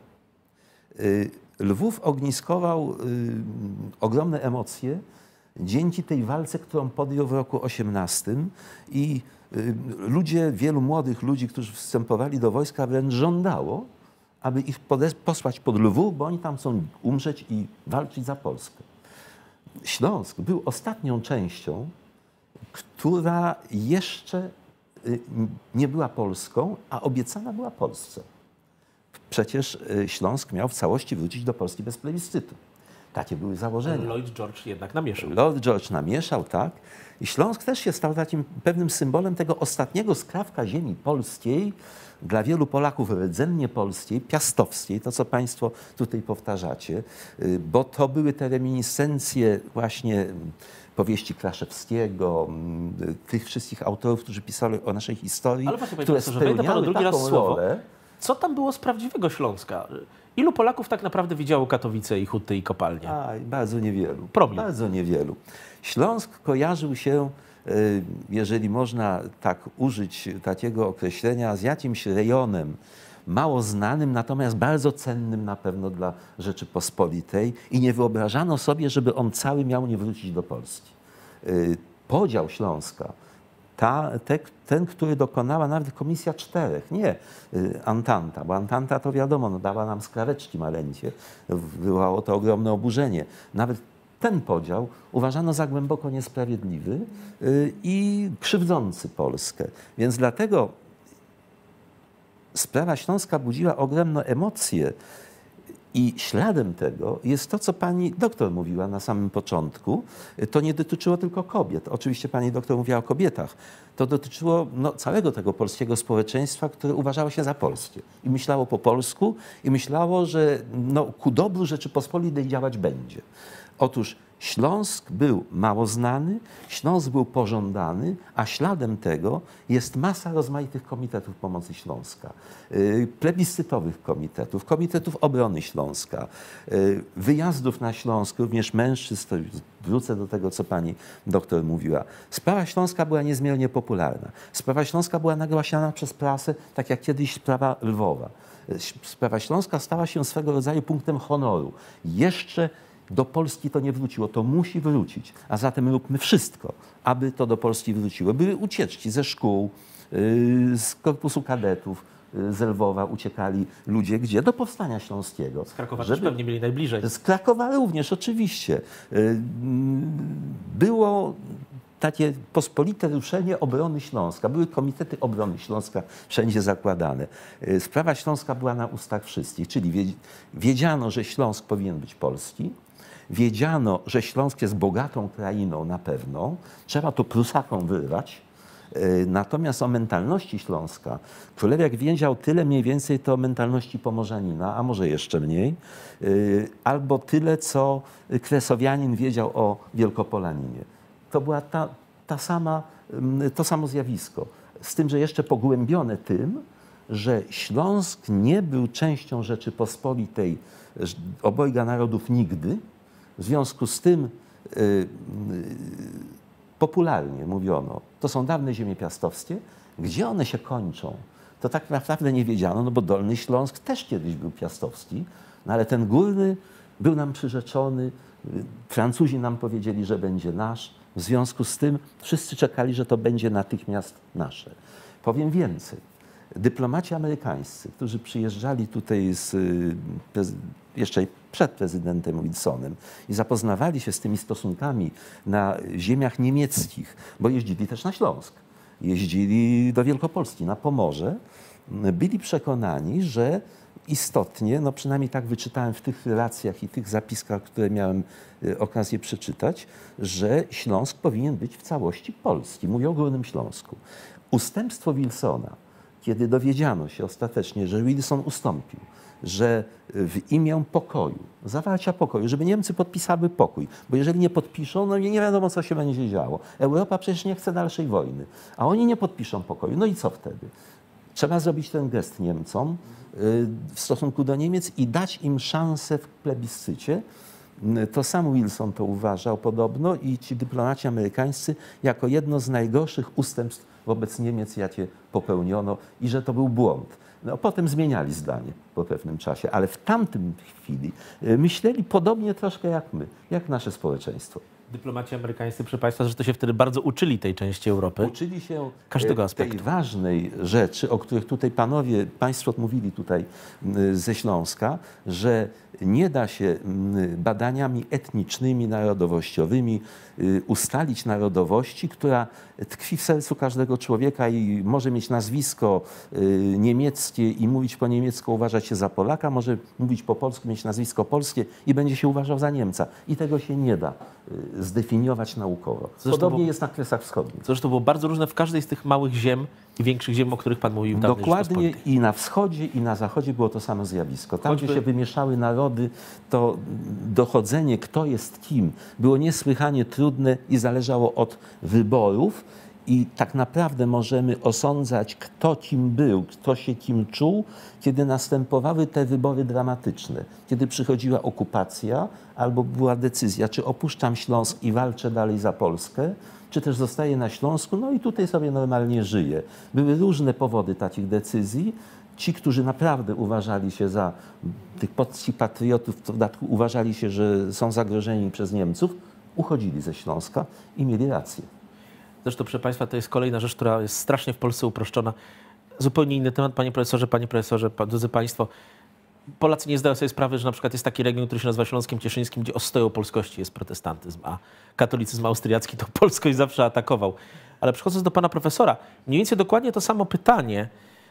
Lwów ogniskował ogromne emocje dzięki tej walce, którą podjął w roku 18 i wielu młodych ludzi, którzy wstępowali do wojska, wręcz żądało, aby ich posłać pod Lwów, bo oni tam chcą umrzeć i walczyć za Polskę. Śląsk był ostatnią częścią, która jeszcze nie była Polską, a obiecana była Polsce. Przecież Śląsk miał w całości wrócić do Polski bez plebiscytu. Takie były założenia. Lloyd George jednak namieszał. Lord George namieszał, tak. I Śląsk też się stał takim pewnym symbolem tego ostatniego skrawka ziemi polskiej, dla wielu Polaków rdzennie polskiej, piastowskiej, to co Państwo tutaj powtarzacie, bo to były te reminiscencje właśnie powieści Kraszewskiego, tych wszystkich autorów, którzy pisali o naszej historii, Ale właśnie, które że wejdę panu drugi raz taką słowo. rolę. Co tam było z prawdziwego Śląska? Ilu Polaków tak naprawdę widziało Katowice i huty i kopalnie? Bardzo niewielu. Problem. Bardzo niewielu. Śląsk kojarzył się, jeżeli można tak użyć takiego określenia, z jakimś rejonem mało znanym, natomiast bardzo cennym na pewno dla Rzeczypospolitej i nie wyobrażano sobie, żeby on cały miał nie wrócić do Polski. Podział Śląska, ten, który dokonała nawet Komisja Czterech, nie Antanta, bo Antanta to wiadomo, no, dała nam skraweczki maleńkie, wywołało to ogromne oburzenie. Nawet ten podział uważano za głęboko niesprawiedliwy i krzywdzący Polskę. Więc dlatego sprawa śląska budziła ogromne emocje i śladem tego jest to, co pani doktor mówiła na samym początku. To nie dotyczyło tylko kobiet. Oczywiście pani doktor mówiła o kobietach. To dotyczyło całego tego polskiego społeczeństwa, które uważało się za polskie. I myślało po polsku i myślało, że ku dobru Rzeczypospolitej działać będzie. Otóż Śląsk był mało znany, Śląsk był pożądany, a śladem tego jest masa rozmaitych komitetów pomocy Śląska, plebiscytowych komitetów, komitetów obrony Śląska, wyjazdów na Śląsk, również mężczyzn, wrócę do tego, co pani doktor mówiła. Sprawa śląska była niezmiernie popularna. Sprawa śląska była nagłaśniana przez prasę, tak jak kiedyś sprawa Lwowa. Sprawa śląska stała się swego rodzaju punktem honoru. Jeszcze do Polski to nie wróciło, to musi wrócić. A zatem róbmy wszystko, aby to do Polski wróciło. Były ucieczki ze szkół, z korpusu kadetów, z Lwowa uciekali ludzie, gdzie? Do Powstania Śląskiego. Z Krakowa też pewnie mieli najbliżej. Z Krakowa również, oczywiście. Było takie pospolite ruszenie obrony Śląska. Były komitety obrony Śląska wszędzie zakładane. Sprawa śląska była na ustach wszystkich, czyli wiedziano, że Śląsk powinien być polski. Wiedziano, że Śląsk jest bogatą krainą na pewno. Trzeba to Prusakom wyrwać. Natomiast o mentalności Śląska Królewiak wiedział tyle mniej więcej to o mentalności Pomorzanina, a może jeszcze mniej, albo tyle, co Kresowianin wiedział o Wielkopolaninie. To była to samo zjawisko. Z tym, że jeszcze pogłębione tym, że Śląsk nie był częścią Rzeczypospolitej obojga narodów nigdy. W związku z tym popularnie mówiono, to są dawne ziemie piastowskie, gdzie one się kończą. To tak naprawdę nie wiedziano, bo Dolny Śląsk też kiedyś był piastowski, ale ten górny był nam przyrzeczony, Francuzi nam powiedzieli, że będzie nasz. W związku z tym wszyscy czekali, że to będzie natychmiast nasze. Powiem więcej. Dyplomaci amerykańscy, którzy przyjeżdżali tutaj jeszcze przed prezydentem Wilsonem i zapoznawali się z tymi stosunkami na ziemiach niemieckich, bo jeździli też na Śląsk, jeździli do Wielkopolski, na Pomorze, byli przekonani, że istotnie, no przynajmniej tak wyczytałem w tych relacjach i tych zapiskach, które miałem okazję przeczytać, że Śląsk powinien być w całości polski. Mówię o Górnym Śląsku. Ustępstwo Wilsona, kiedy dowiedziano się ostatecznie, że Wilson ustąpił, że w imię pokoju, zawarcia pokoju, żeby Niemcy podpisały pokój, bo jeżeli nie podpiszą, no nie wiadomo, co się będzie działo. Europa przecież nie chce dalszej wojny, a oni nie podpiszą pokoju. No i co wtedy? Trzeba zrobić ten gest Niemcom w stosunku do Niemiec i dać im szansę w plebiscycie. To sam Wilson to uważał podobno i ci dyplomaci amerykańscy jako jedno z najgorszych ustępstw wobec Niemiec, jakie popełniono i że to był błąd. No, potem zmieniali zdanie po pewnym czasie, ale w tamtym chwili myśleli podobnie troszkę jak my, jak nasze społeczeństwo. Dyplomaci amerykańscy, proszę Państwa, że to się wtedy bardzo uczyli tej części Europy. Uczyli się każdego aspektu. Tej ważnej rzeczy, o których tutaj Państwo mówili tutaj ze Śląska, że nie da się badaniami etnicznymi, narodowościowymi ustalić narodowości, która tkwi w sercu każdego człowieka i może mieć nazwisko niemieckie i mówić po niemiecku, uważać się za Polaka, może mówić po polsku, mieć nazwisko polskie i będzie się uważał za Niemca. I tego się nie da zdefiniować naukowo. Podobnie jest na Kresach Wschodnich. Zresztą było bardzo różne w każdej z tych małych ziem i większych ziem, o których Pan mówił. Dokładnie i na wschodzie, i na zachodzie było to samo zjawisko. Tam, gdzie się wymieszały narody, to dochodzenie, kto jest kim, było niesłychanie trudne i zależało od wyborów. I tak naprawdę możemy osądzać, kto kim był, kto się kim czuł, kiedy następowały te wybory dramatyczne. Kiedy przychodziła okupacja albo była decyzja, czy opuszczam Śląsk i walczę dalej za Polskę, czy też zostaję na Śląsku, no i tutaj sobie normalnie żyję. Były różne powody takich decyzji. Ci, którzy naprawdę uważali się za tych patriotów, w dodatku uważali się, że są zagrożeni przez Niemców, uchodzili ze Śląska i mieli rację. Zresztą, proszę Państwa, to jest kolejna rzecz, która jest strasznie w Polsce uproszczona. Zupełnie inny temat, panie profesorze, drodzy Państwo. Polacy nie zdają sobie sprawy, że na przykład jest taki region, który się nazywa Śląskiem Cieszyńskim, gdzie ostoją polskości jest protestantyzm, a katolicyzm austriacki to polskość zawsze atakował. Ale przechodząc do pana profesora, mniej więcej dokładnie to samo pytanie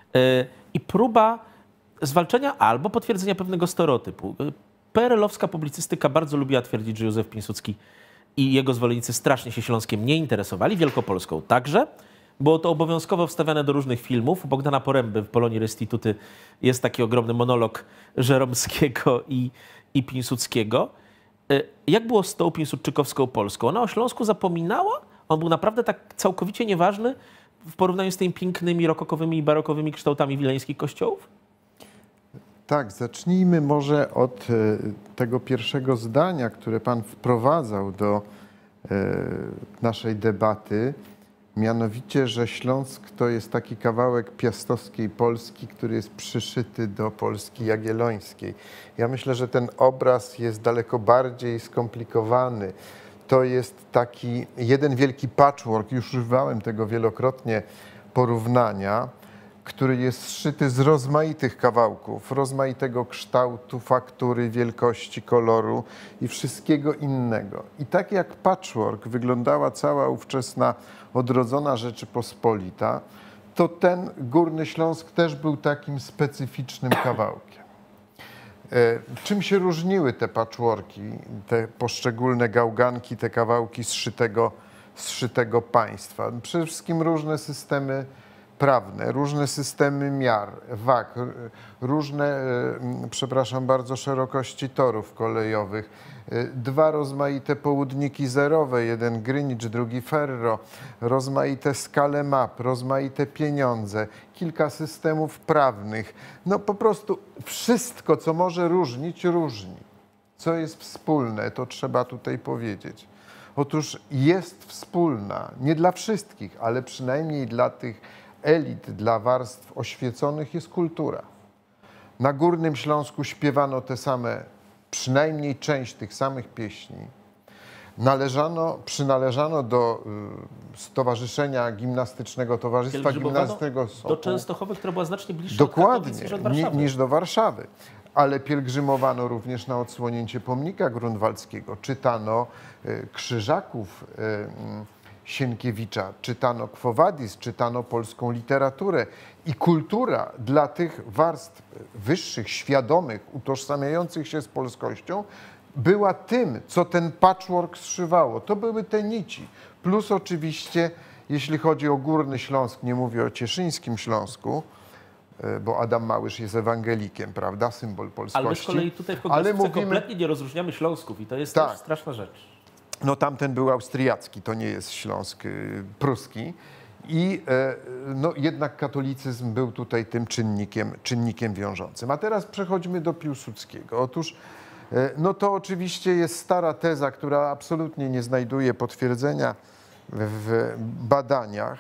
i próba zwalczenia albo potwierdzenia pewnego stereotypu. PRL-owska publicystyka bardzo lubiła twierdzić, że Józef Piłsudski i jego zwolennicy strasznie się Śląskiem nie interesowali, Wielkopolską także. Było to obowiązkowo wstawiane do różnych filmów. U Bogdana Poręby w Polonii Restituty jest taki ogromny monolog Żeromskiego i Piłsudskiego. Jak było z tą piłsudczykowską Polską? Ona o Śląsku zapominała? On był naprawdę tak całkowicie nieważny w porównaniu z tymi pięknymi rokokowymi i barokowymi kształtami wileńskich kościołów? Tak, zacznijmy może od tego pierwszego zdania, które Pan wprowadzał do naszej debaty. Mianowicie, że Śląsk to jest taki kawałek piastowskiej Polski, który jest przyszyty do Polski jagiellońskiej. Ja myślę, że ten obraz jest daleko bardziej skomplikowany. To jest taki jeden wielki patchwork, już używałem tego wielokrotnie porównania, który jest zszyty z rozmaitych kawałków, rozmaitego kształtu, faktury, wielkości, koloru i wszystkiego innego. I tak jak patchwork wyglądała cała ówczesna odrodzona Rzeczypospolita, to ten Górny Śląsk też był takim specyficznym kawałkiem. Czym się różniły te patchworki, te poszczególne gałganki, te kawałki zszytego państwa? Przede wszystkim różne systemy prawne, różne systemy miar, wag, różne, przepraszam bardzo, szerokości torów kolejowych, dwa rozmaite południki zerowe, jeden Greenwich, drugi Ferro, rozmaite skale map, rozmaite pieniądze, kilka systemów prawnych. No po prostu wszystko, co może różnić, różni. Co jest wspólne, to trzeba tutaj powiedzieć. Otóż jest wspólna, nie dla wszystkich, ale przynajmniej dla tych elit, dla warstw oświeconych jest kultura. Na Górnym Śląsku śpiewano te same, przynajmniej część tych samych pieśni. Przynależano do Stowarzyszenia Gimnastycznego, Towarzystwa Gimnastycznego Sokół. Do Częstochowy, która była znacznie bliższa dokładnie, od Katowic niż od Warszawy. Niż do Warszawy. Ale pielgrzymowano również na odsłonięcie pomnika grunwaldzkiego. Czytano Krzyżaków Sienkiewicza, czytano Quo Vadis, czytano polską literaturę i kultura dla tych warstw wyższych, świadomych, utożsamiających się z polskością była tym, co ten patchwork zszywało. To były te nici. Plus oczywiście, jeśli chodzi o Górny Śląsk, nie mówię o Cieszyńskim Śląsku, bo Adam Małysz jest ewangelikiem, prawda, symbol polskości. Ale my z kolei tutaj w Kongresówce kompletnie nie rozróżniamy Śląsków i to jest też straszna rzecz. No tamten był austriacki, to nie jest Śląsk pruski. I no, jednak katolicyzm był tutaj tym czynnikiem wiążącym. A teraz przechodźmy do Piłsudskiego. Otóż no to oczywiście jest stara teza, która absolutnie nie znajduje potwierdzenia w badaniach.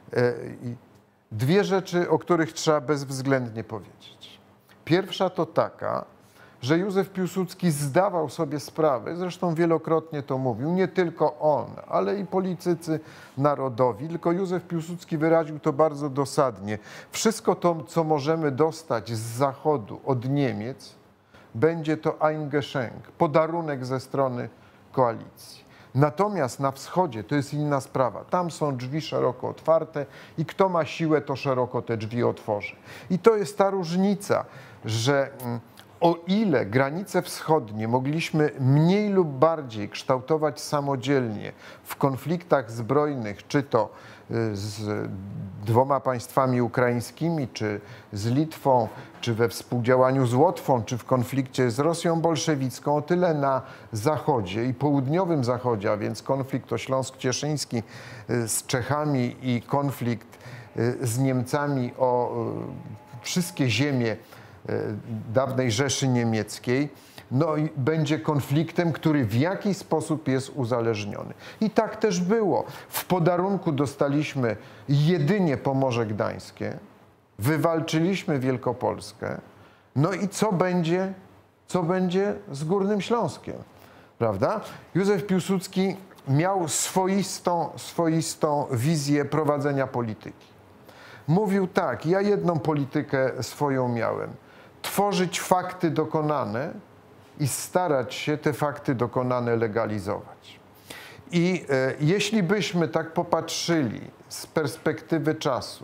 Dwie rzeczy, o których trzeba bezwzględnie powiedzieć. Pierwsza to taka, że Józef Piłsudski zdawał sobie sprawę, zresztą wielokrotnie to mówił, nie tylko on, ale i politycy narodowi, tylko Józef Piłsudski wyraził to bardzo dosadnie. Wszystko to, co możemy dostać z Zachodu, od Niemiec, będzie to ein Geschenk, podarunek ze strony koalicji. Natomiast na wschodzie to jest inna sprawa. Tam są drzwi szeroko otwarte i kto ma siłę, to szeroko te drzwi otworzy. I to jest ta różnica, że o ile granice wschodnie mogliśmy mniej lub bardziej kształtować samodzielnie w konfliktach zbrojnych, czy to z dwoma państwami ukraińskimi, czy z Litwą, czy we współdziałaniu z Łotwą, czy w konflikcie z Rosją bolszewicką, o tyle na zachodzie i południowym zachodzie, a więc konflikt o Śląsk Cieszyński z Czechami i konflikt z Niemcami o wszystkie ziemie dawnej Rzeszy Niemieckiej, no i będzie konfliktem, który w jakiś sposób jest uzależniony. I tak też było. W podarunku dostaliśmy jedynie Pomorze Gdańskie, wywalczyliśmy Wielkopolską, no i co będzie z Górnym Śląskiem, prawda? Józef Piłsudski miał swoistą wizję prowadzenia polityki. Mówił tak, ja jedną politykę swoją miałem, tworzyć fakty dokonane i starać się te fakty dokonane legalizować. I jeśli byśmy tak popatrzyli z perspektywy czasu,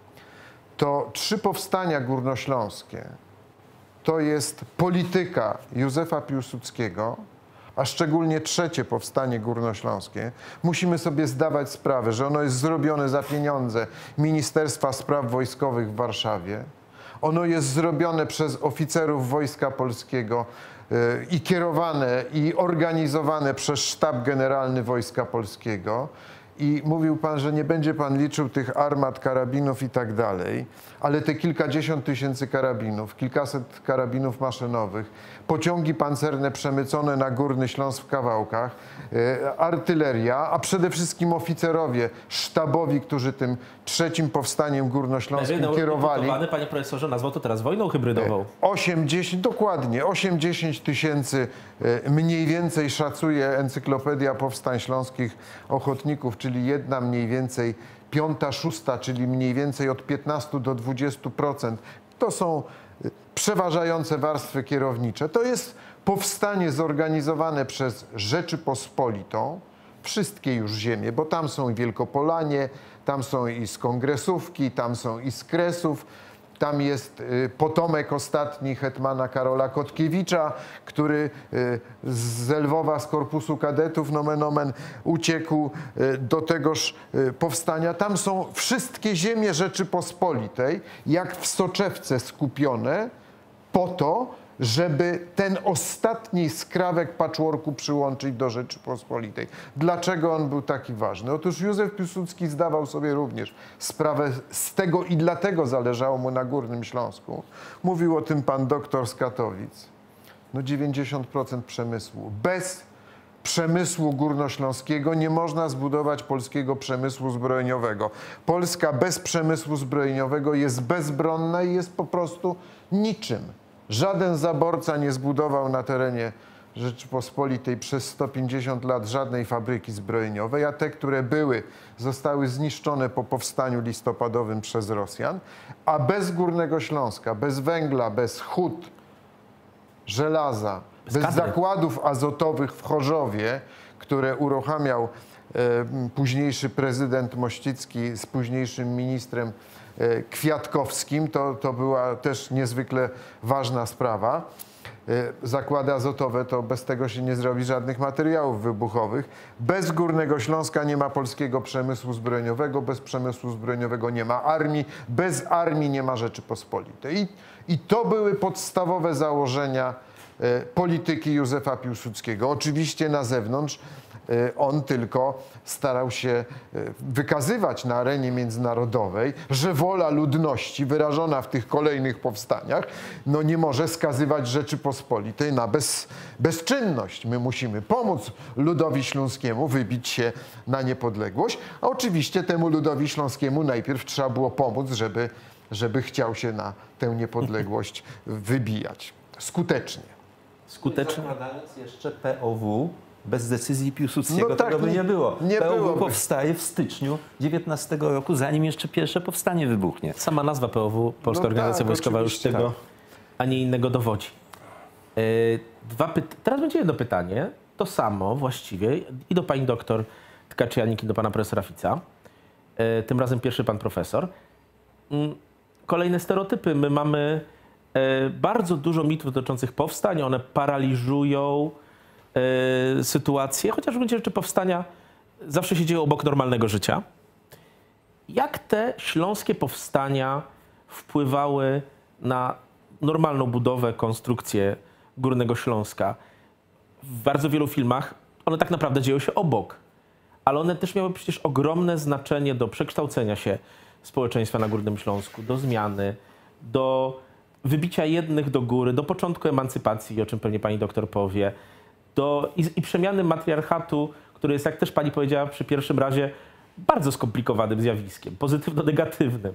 to 3 powstania górnośląskie to jest polityka Józefa Piłsudskiego, a szczególnie 3. powstanie górnośląskie. Musimy sobie zdawać sprawę, że ono jest zrobione za pieniądze Ministerstwa Spraw Wojskowych w Warszawie. Ono jest zrobione przez oficerów Wojska Polskiego i kierowane i organizowane przez Sztab Generalny Wojska Polskiego. I mówił pan, że nie będzie pan liczył tych armat, karabinów i tak dalej, ale te kilkadziesiąt tysięcy karabinów, kilkaset karabinów maszynowych, pociągi pancerne przemycone na Górny Śląsk w kawałkach, artyleria, a przede wszystkim oficerowie sztabowi, którzy tym 3. powstaniem górnośląskim kierowali. Panie profesorze, nazwał to teraz wojną hybrydową. 8-10 tysięcy mniej więcej szacuje Encyklopedia Powstań Śląskich Ochotników, czyli jedna mniej więcej 5., 6., czyli mniej więcej od 15 do 20%. To są przeważające warstwy kierownicze. To jest powstanie zorganizowane przez Rzeczypospolitą, wszystkie już ziemie, bo tam są i Wielkopolanie, tam są i z Kongresówki, tam są i z Kresów, tam jest potomek ostatni hetmana Karola Kotkiewicza, który z Lwowa, z Korpusu Kadetów, nomen omen, uciekł do tegoż powstania. Tam są wszystkie ziemie Rzeczypospolitej, jak w soczewce skupione, po to, żeby ten ostatni skrawek patchworku przyłączyć do Rzeczypospolitej. Dlaczego on był taki ważny? Otóż Józef Piłsudski zdawał sobie również sprawę z tego i dlatego zależało mu na Górnym Śląsku. Mówił o tym pan doktor z Katowic. No 90% przemysłu. Bez przemysłu górnośląskiego nie można zbudować polskiego przemysłu zbrojeniowego. Polska bez przemysłu zbrojeniowego jest bezbronna i jest po prostu niczym. Żaden zaborca nie zbudował na terenie Rzeczypospolitej przez 150 lat żadnej fabryki zbrojeniowej, a te, które były, zostały zniszczone po powstaniu listopadowym przez Rosjan. A bez Górnego Śląska, bez węgla, bez hut, żelaza, bez zakładów azotowych w Chorzowie, które uruchamiał późniejszy prezydent Mościcki z późniejszym ministrem Kwiatkowskim. To była też niezwykle ważna sprawa. Zakłady azotowe, to bez tego się nie zrobi żadnych materiałów wybuchowych. Bez Górnego Śląska nie ma polskiego przemysłu zbrojeniowego, bez przemysłu zbrojeniowego nie ma armii, bez armii nie ma Rzeczypospolitej. I to były podstawowe założenia polityki Józefa Piłsudskiego. Oczywiście na zewnątrz on tylko starał się wykazywać na arenie międzynarodowej, że wola ludności wyrażona w tych kolejnych powstaniach no nie może skazywać Rzeczypospolitej na bezczynność. My musimy pomóc ludowi śląskiemu wybić się na niepodległość, a oczywiście temu ludowi śląskiemu najpierw trzeba było pomóc, żeby chciał się na tę niepodległość wybijać. Skutecznie. Zakładając jeszcze POW, bez decyzji Piłsudskiego No tak, tego by nie było. nie POW byłoby. powstaje w styczniu 19 roku, zanim jeszcze pierwsze powstanie wybuchnie. Sama nazwa POW, Polska Organizacja tak, Wojskowa, już oczywiście, tego, tak. a nie innego dowodzi. Teraz będzie jedno pytanie, to samo właściwie i do pani doktor Tkaczyjanik, i do pana profesora Fica. Tym razem pierwszy pan profesor. Kolejne stereotypy. My mamy bardzo dużo mitów dotyczących powstań, one paraliżują sytuację, chociaż w gruncie rzeczy powstania zawsze się dzieją obok normalnego życia. Jak te śląskie powstania wpływały na normalną budowę, konstrukcję Górnego Śląska? W bardzo wielu filmach one tak naprawdę dzieją się obok, ale one też miały przecież ogromne znaczenie do przekształcenia się społeczeństwa na Górnym Śląsku, do zmiany, do wybicia jednych do góry, do początku emancypacji, o czym pewnie pani doktor powie, i przemiany matriarchatu, który jest, jak też pani powiedziała przy pierwszym razie, bardzo skomplikowanym zjawiskiem, pozytywno-negatywnym.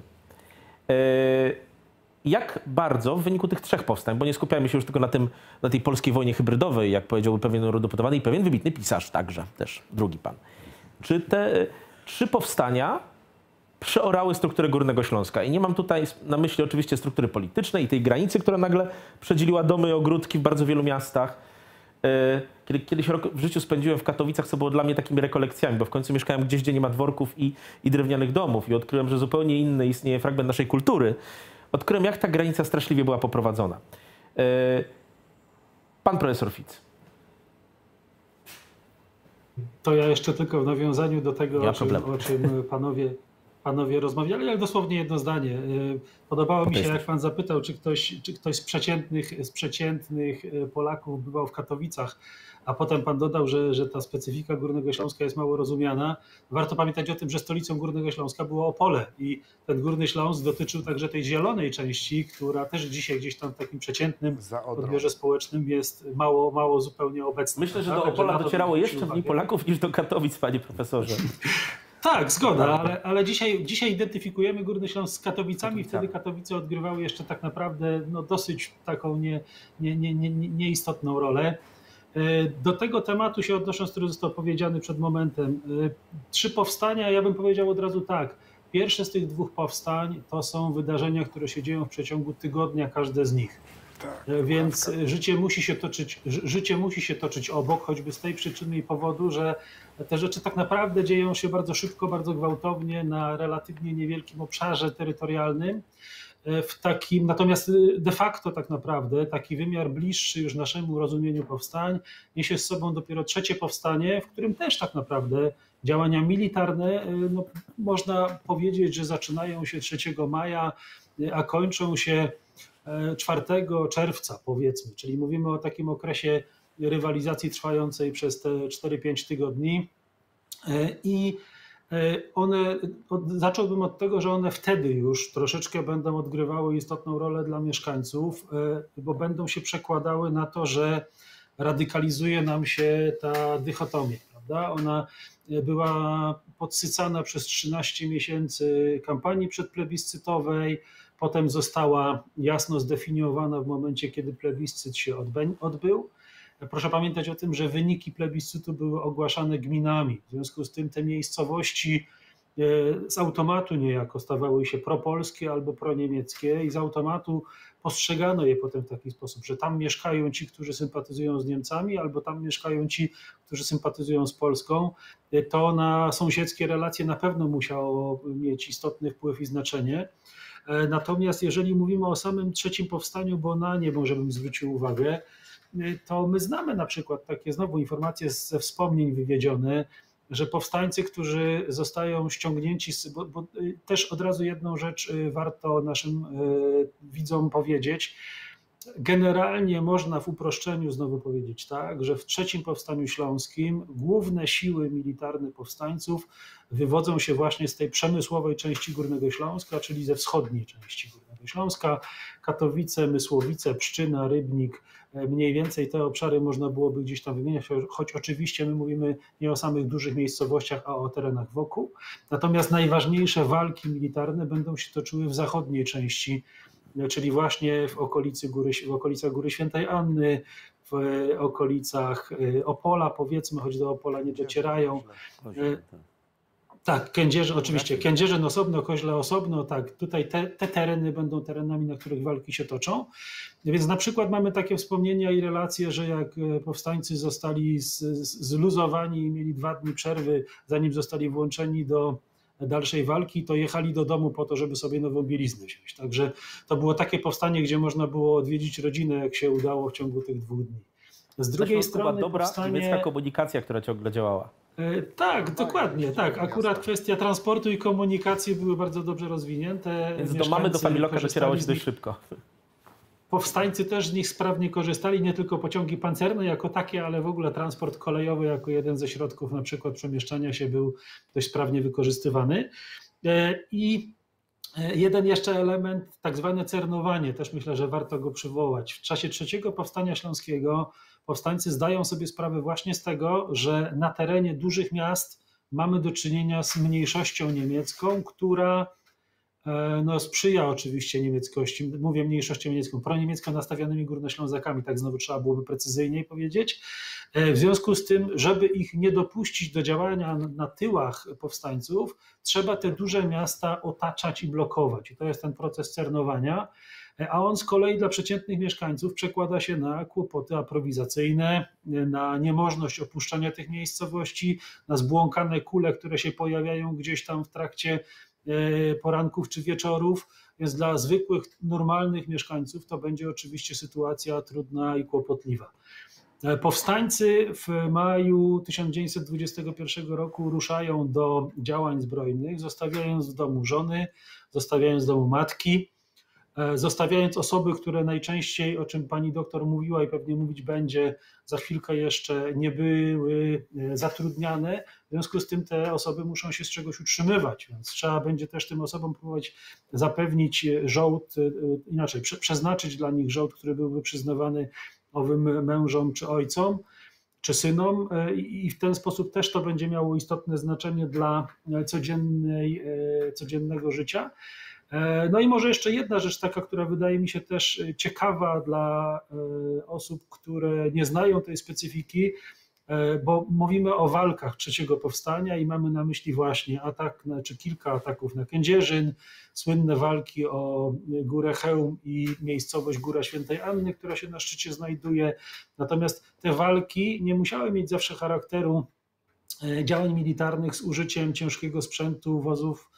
Jak bardzo w wyniku tych trzech powstań, bo nie skupiajmy się już tylko na tej polskiej wojnie hybrydowej, jak powiedziałby pewien narodopodobany i pewien wybitny pisarz także, też drugi pan. Czy te trzy powstania przeorały strukturę Górnego Śląska? I nie mam tutaj na myśli oczywiście struktury politycznej i tej granicy, która nagle przedzieliła domy i ogródki w bardzo wielu miastach. Kiedy kiedyś rok w życiu spędziłem w Katowicach, co było dla mnie takimi rekolekcjami, bo w końcu mieszkałem gdzieś, gdzie nie ma dworków i drewnianych domów i odkryłem, że zupełnie inny istnieje fragment naszej kultury. Odkryłem, jak ta granica straszliwie była poprowadzona. Pan profesor Fic. To ja jeszcze tylko w nawiązaniu do tego, Nie o czym panowie rozmawiali, ale dosłownie jedno zdanie. Podobało mi się, jak pan zapytał, czy ktoś z przeciętnych Polaków bywał w Katowicach, a potem pan dodał, że ta specyfika Górnego Śląska jest mało rozumiana. Warto pamiętać o tym, że stolicą Górnego Śląska było Opole i ten Górny Śląsk dotyczył także tej zielonej części, która też dzisiaj gdzieś tam w takim przeciętnym odbiorze społecznym jest mało zupełnie obecna. Myślę, że do Opola docierało jeszcze mniej Polaków niż do Katowic, panie profesorze. Tak, zgoda, ale dzisiaj identyfikujemy Górny Śląsk z Katowicami. Wtedy Katowice odgrywały jeszcze tak naprawdę dosyć taką nieistotną rolę. Do tego tematu się odnosząc, który został powiedziany przed momentem. Trzy powstania, ja bym powiedział od razu tak. Pierwsze z tych dwóch powstań to są wydarzenia, które się dzieją w przeciągu tygodnia, każde z nich. Więc życie musi się toczyć obok, choćby z tej przyczyny i powodu, że te rzeczy tak naprawdę dzieją się bardzo szybko, bardzo gwałtownie na relatywnie niewielkim obszarze terytorialnym. Natomiast de facto tak naprawdę taki wymiar bliższy już naszemu rozumieniu powstań niesie z sobą dopiero trzecie powstanie, w którym też tak naprawdę działania militarne, można powiedzieć, że zaczynają się 3 maja, a kończą się 4 czerwca powiedzmy, czyli mówimy o takim okresie rywalizacji trwającej przez te 4-5 tygodni i zacząłbym od tego, że one wtedy już troszeczkę będą odgrywały istotną rolę dla mieszkańców, bo będą się przekładały na to, że radykalizuje nam się ta dychotomia, prawda? Ona była podsycana przez 13 miesięcy kampanii przedplebiscytowej, potem została jasno zdefiniowana w momencie, kiedy plebiscyt się odbył. Proszę pamiętać o tym, że wyniki plebiscytu były ogłaszane gminami. W związku z tym te miejscowości z automatu niejako stawały się propolskie albo proniemieckie i z automatu postrzegano je potem w taki sposób, że tam mieszkają ci, którzy sympatyzują z Niemcami, albo tam mieszkają ci, którzy sympatyzują z Polską, to na sąsiedzkie relacje na pewno musiało mieć istotny wpływ i znaczenie. Natomiast jeżeli mówimy o samym trzecim powstaniu, bo na nie może bym zwrócił uwagę, to my znamy na przykład takie znowu informacje ze wspomnień wywiedzione, że powstańcy, którzy zostają ściągnięci, bo też od razu jedną rzecz warto naszym widzom powiedzieć, generalnie można w uproszczeniu znowu powiedzieć tak, że w trzecim powstaniu śląskim główne siły militarne powstańców wywodzą się właśnie z tej przemysłowej części Górnego Śląska, czyli ze wschodniej części Górnego Śląska. Katowice, Mysłowice, Pszczyna, Rybnik, mniej więcej te obszary można byłoby gdzieś tam wymieniać, choć oczywiście my mówimy nie o samych dużych miejscowościach, a o terenach wokół. Natomiast najważniejsze walki militarne będą się toczyły w zachodniej części, czyli właśnie w okolicach Góry Świętej Anny, w okolicach Opola, powiedzmy, choć do Opola nie docierają. Tak, Kędzierzyn oczywiście, Kędzierzyn osobno, Koźle osobno, tak, tutaj te tereny będą terenami, na których walki się toczą. Więc na przykład mamy takie wspomnienia i relacje, że jak powstańcy zostali zluzowani i mieli 2 dni przerwy, zanim zostali włączeni do dalszej walki, to jechali do domu po to, żeby sobie nową bieliznę wziąć. Także to było takie powstanie, gdzie można było odwiedzić rodzinę, jak się udało w ciągu tych 2 dni. Z drugiej strony była dobra powstanie... niemiecka komunikacja, która ciągle działała. Tak, dokładnie, tak. Akurat kwestia transportu i komunikacji były bardzo dobrze rozwinięte. Więc do mamy, do Familoka docierało się dość szybko. Powstańcy też z nich sprawnie korzystali, nie tylko pociągi pancerne jako takie, ale w ogóle transport kolejowy jako jeden ze środków na przykład przemieszczania się był dość sprawnie wykorzystywany. I jeden jeszcze element, tak zwane cernowanie, też myślę, że warto go przywołać. W czasie trzeciego powstania śląskiego powstańcy zdają sobie sprawę właśnie z tego, że na terenie dużych miast mamy do czynienia z mniejszością niemiecką, która sprzyja oczywiście niemieckości, mówię mniejszością niemiecką, proniemiecko nastawionymi Górnoślązakami, tak znowu trzeba byłoby precyzyjniej powiedzieć. W związku z tym, żeby ich nie dopuścić do działania na tyłach powstańców, trzeba te duże miasta otaczać i blokować. I to jest ten proces cernowania, a on z kolei dla przeciętnych mieszkańców przekłada się na kłopoty aprowizacyjne, na niemożność opuszczania tych miejscowości, na zbłąkane kule, które się pojawiają gdzieś tam w trakcie poranków czy wieczorów, więc dla zwykłych, normalnych mieszkańców to będzie oczywiście sytuacja trudna i kłopotliwa. Powstańcy w maju 1921 roku ruszają do działań zbrojnych, zostawiając w domu żony, zostawiając w domu matki, zostawiając osoby, które najczęściej, o czym pani doktor mówiła i pewnie mówić będzie za chwilkę jeszcze, nie były zatrudniane. W związku z tym te osoby muszą się z czegoś utrzymywać, więc trzeba będzie też tym osobom próbować zapewnić żołd, inaczej, przeznaczyć dla nich żołd, który byłby przyznawany owym mężom czy ojcom, czy synom i w ten sposób też to będzie miało istotne znaczenie dla codziennego życia. No i może jeszcze jedna rzecz taka, która wydaje mi się też ciekawa dla osób, które nie znają tej specyfiki, bo mówimy o walkach trzeciego powstania i mamy na myśli właśnie atak, czy kilka ataków na Kędzierzyn, słynne walki o Górę Chełm i miejscowość Góra Świętej Anny, która się na szczycie znajduje. Natomiast te walki nie musiały mieć zawsze charakteru działań militarnych z użyciem ciężkiego sprzętu, wozów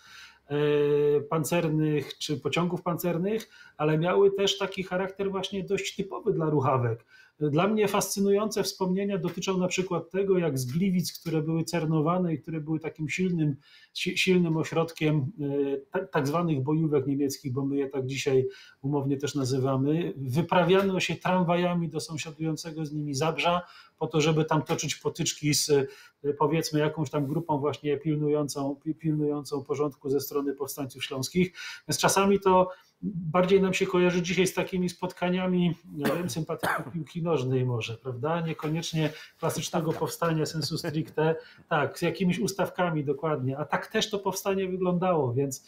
pancernych czy pociągów pancernych, ale miały też taki charakter właśnie dość typowy dla Ruchawek. Dla mnie fascynujące wspomnienia dotyczą na przykład tego, jak z Gliwic, które były cernowane i które były takim silnym ośrodkiem tak zwanych bojówek niemieckich, bo my je tak dzisiaj umownie też nazywamy, wyprawiano się tramwajami do sąsiadującego z nimi Zabrza po to, żeby tam toczyć potyczki z powiedzmy jakąś tam grupą właśnie pilnującą porządku ze strony powstańców śląskich. Więc czasami to bardziej nam się kojarzy dzisiaj z takimi spotkaniami, nie wiem, sympatyków piłki nożnej może, prawda? Niekoniecznie klasycznego powstania sensu stricte, tak, z jakimiś ustawkami dokładnie, a tak też to powstanie wyglądało, więc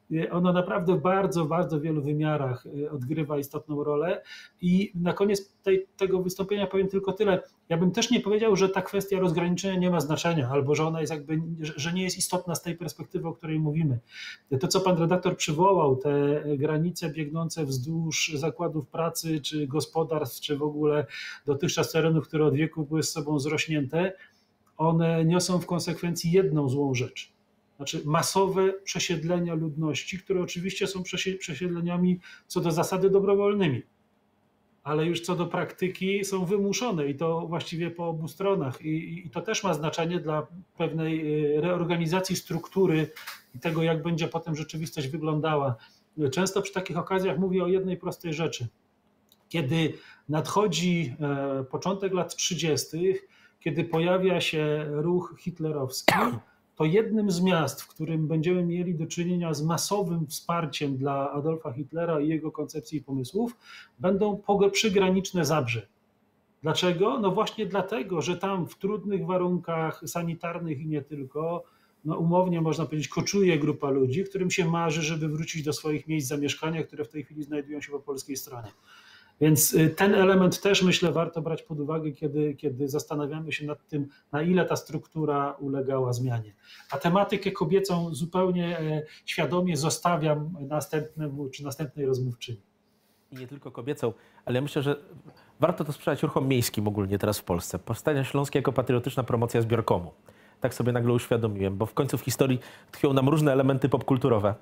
ono naprawdę w bardzo, bardzo wielu wymiarach odgrywa istotną rolę. I na koniec tego wystąpienia powiem tylko tyle. Ja bym też nie powiedział, że ta kwestia rozgraniczenia nie ma znaczenia, albo że ona jest że nie jest istotna z tej perspektywy, o której mówimy. To, co pan redaktor przywołał, te granice biegnące wzdłuż zakładów pracy, czy gospodarstw, czy w ogóle dotychczas terenów, które od wieków były z sobą zrośnięte, one niosą w konsekwencji jedną złą rzecz. Znaczy masowe przesiedlenia ludności, które oczywiście są przesiedleniami co do zasady dobrowolnymi, ale już co do praktyki są wymuszone i to właściwie po obu stronach. I to też ma znaczenie dla pewnej reorganizacji struktury i tego, jak będzie potem rzeczywistość wyglądała. Często przy takich okazjach mówię o jednej prostej rzeczy. Kiedy nadchodzi początek lat 30., kiedy pojawia się ruch hitlerowski, to jednym z miast, w którym będziemy mieli do czynienia z masowym wsparciem dla Adolfa Hitlera i jego koncepcji i pomysłów, będą przygraniczne Zabrze. Dlaczego? No właśnie dlatego, że tam w trudnych warunkach sanitarnych i nie tylko, no umownie można powiedzieć, koczuje grupa ludzi, którym się marzy, żeby wrócić do swoich miejsc zamieszkania, które w tej chwili znajdują się po polskiej stronie. Więc ten element też, myślę, warto brać pod uwagę, kiedy zastanawiamy się nad tym, na ile ta struktura ulegała zmianie. A tematykę kobiecą zupełnie świadomie zostawiam następnemu czy następnej rozmówczyni. I nie tylko kobiecą, ale ja myślę, że warto to sprzedać ruchom miejskim ogólnie teraz w Polsce. Powstanie śląskie jako patriotyczna promocja zbiorkomu. Tak sobie nagle uświadomiłem, bo w końcu w historii tkwią nam różne elementy popkulturowe.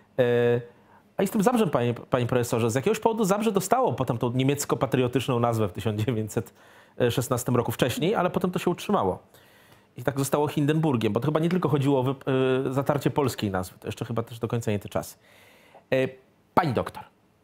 A i z tym Zabrzem, panie profesorze, z jakiegoś powodu Zabrze dostało potem tą niemiecko-patriotyczną nazwę w 1916 roku wcześniej, ale potem to się utrzymało. I tak zostało Hindenburgiem, bo to chyba nie tylko chodziło o zatarcie polskiej nazwy, to jeszcze chyba też do końca nie te czasy. Pani doktor.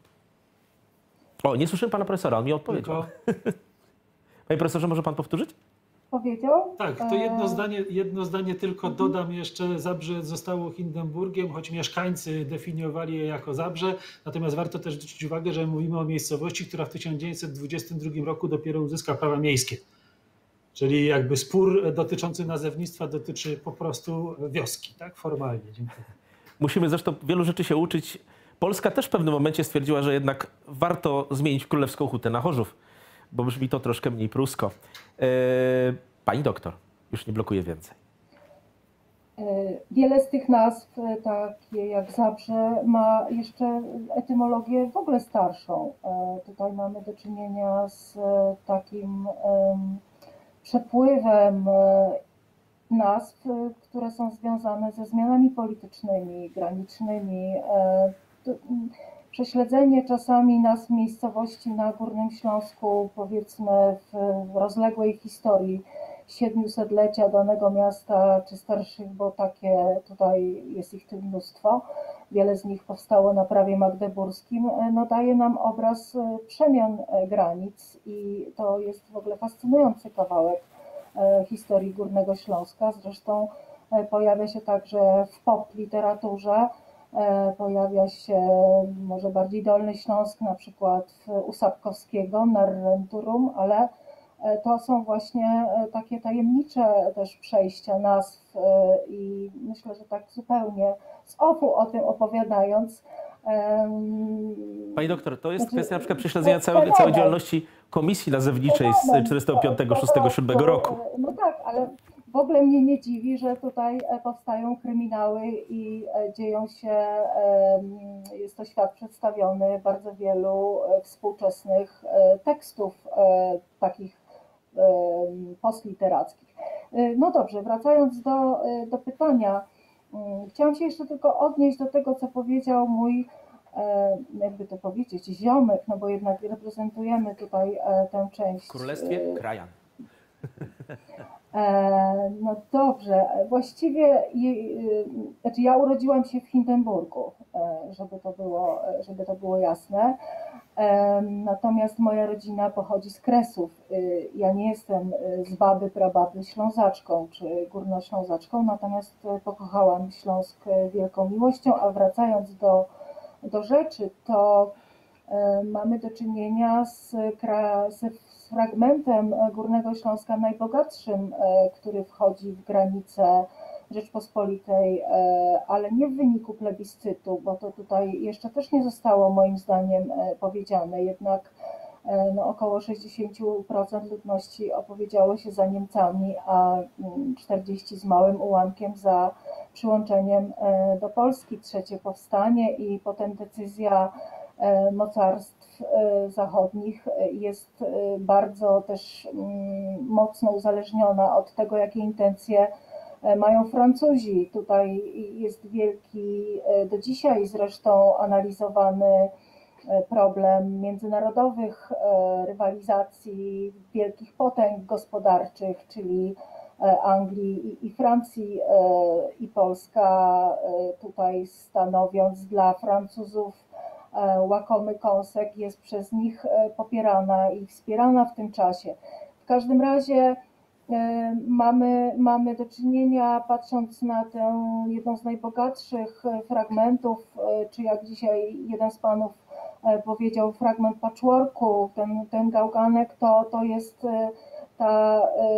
O, nie słyszałem pana profesora, on mi odpowiedział. Panie profesorze, może pan powtórzyć? Powiedział? Tak, to jedno zdanie tylko dodam jeszcze. Zabrze zostało Hindenburgiem, choć mieszkańcy definiowali je jako Zabrze. Natomiast warto też zwrócić uwagę, że mówimy o miejscowości, która w 1922 roku dopiero uzyska prawa miejskie. Czyli jakby spór dotyczący nazewnictwa dotyczy po prostu wioski, tak? Formalnie. Dziękuję. Musimy zresztą wielu rzeczy się uczyć. Polska też w pewnym momencie stwierdziła, że jednak warto zmienić Królewską Hutę na Chorzów, bo brzmi to troszkę mniej prusko. Pani doktor, już nie blokuje więcej. Wiele z tych nazw, takie jak Zabrze, ma jeszcze etymologię w ogóle starszą. Tutaj mamy do czynienia z takim przepływem nazw, które są związane ze zmianami politycznymi, granicznymi. Prześledzenie czasami nazw miejscowości na Górnym Śląsku, powiedzmy w rozległej historii 700-lecia danego miasta czy starszych, bo takie tutaj jest ich tu mnóstwo, wiele z nich powstało na prawie magdeburskim, no daje nam obraz przemian granic i to jest w ogóle fascynujący kawałek historii Górnego Śląska. Zresztą pojawia się także w pop literaturze, pojawia się może bardziej Dolny Śląsk, na przykład u Sapkowskiego, Narrenturum, ale to są właśnie takie tajemnicze też przejścia nazw i myślę, że tak zupełnie z ofu o tym opowiadając. Pani doktor, to jest kwestia na przykład prześledzenia całej działalności komisji nazewniczej z 1945, 1946, 1947 roku. No tak, ale w ogóle mnie nie dziwi, że tutaj powstają kryminały i dzieją się, jest to świat przedstawiony bardzo wielu współczesnych tekstów takich postliterackich. No dobrze, wracając do pytania, chciałam się jeszcze tylko odnieść do tego, co powiedział mój, jakby to powiedzieć, ziomek, no bo jednak reprezentujemy tutaj tę część. W Królestwie Krajan. No dobrze, właściwie znaczy ja urodziłam się w Hindenburgu, żeby to było jasne. Natomiast moja rodzina pochodzi z Kresów. Ja nie jestem z baby, prababy Ślązaczką czy Górnoślązaczką, natomiast pokochałam Śląsk wielką miłością, a wracając do rzeczy, to mamy do czynienia z fragmentem Górnego Śląska najbogatszym, który wchodzi w granice Rzeczpospolitej, ale nie w wyniku plebiscytu, bo to tutaj jeszcze też nie zostało moim zdaniem powiedziane, jednak no, około 60% ludności opowiedziało się za Niemcami, a 40% z małym ułamkiem za przyłączeniem do Polski, trzecie powstanie i potem decyzja mocarstw zachodnich jest bardzo też mocno uzależniona od tego, jakie intencje mają Francuzi. Tutaj jest wielki, do dzisiaj zresztą analizowany problem międzynarodowych rywalizacji wielkich potęg gospodarczych, czyli Anglii i Francji, i Polska tutaj stanowiąc dla Francuzów łakomy kąsek, jest przez nich popierana i wspierana w tym czasie. W każdym razie mamy do czynienia, patrząc na tę jedną z najbogatszych fragmentów, czy jak dzisiaj jeden z panów powiedział, fragment patchworku, ten gałganek, to jest ta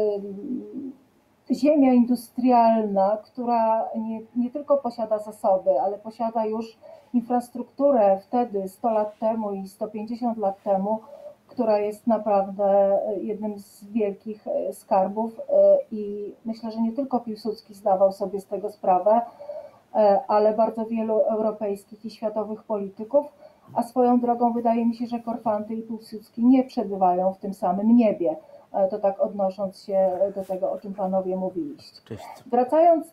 ziemia industrialna, która nie tylko posiada zasoby, ale posiada już infrastrukturę wtedy, 100 lat temu i 150 lat temu, która jest naprawdę jednym z wielkich skarbów i myślę, że nie tylko Piłsudski zdawał sobie z tego sprawę, ale bardzo wielu europejskich i światowych polityków, a swoją drogą wydaje mi się, że Korfanty i Piłsudski nie przebywają w tym samym niebie. To tak odnosząc się do tego, o czym panowie mówiliście. Cześć. Wracając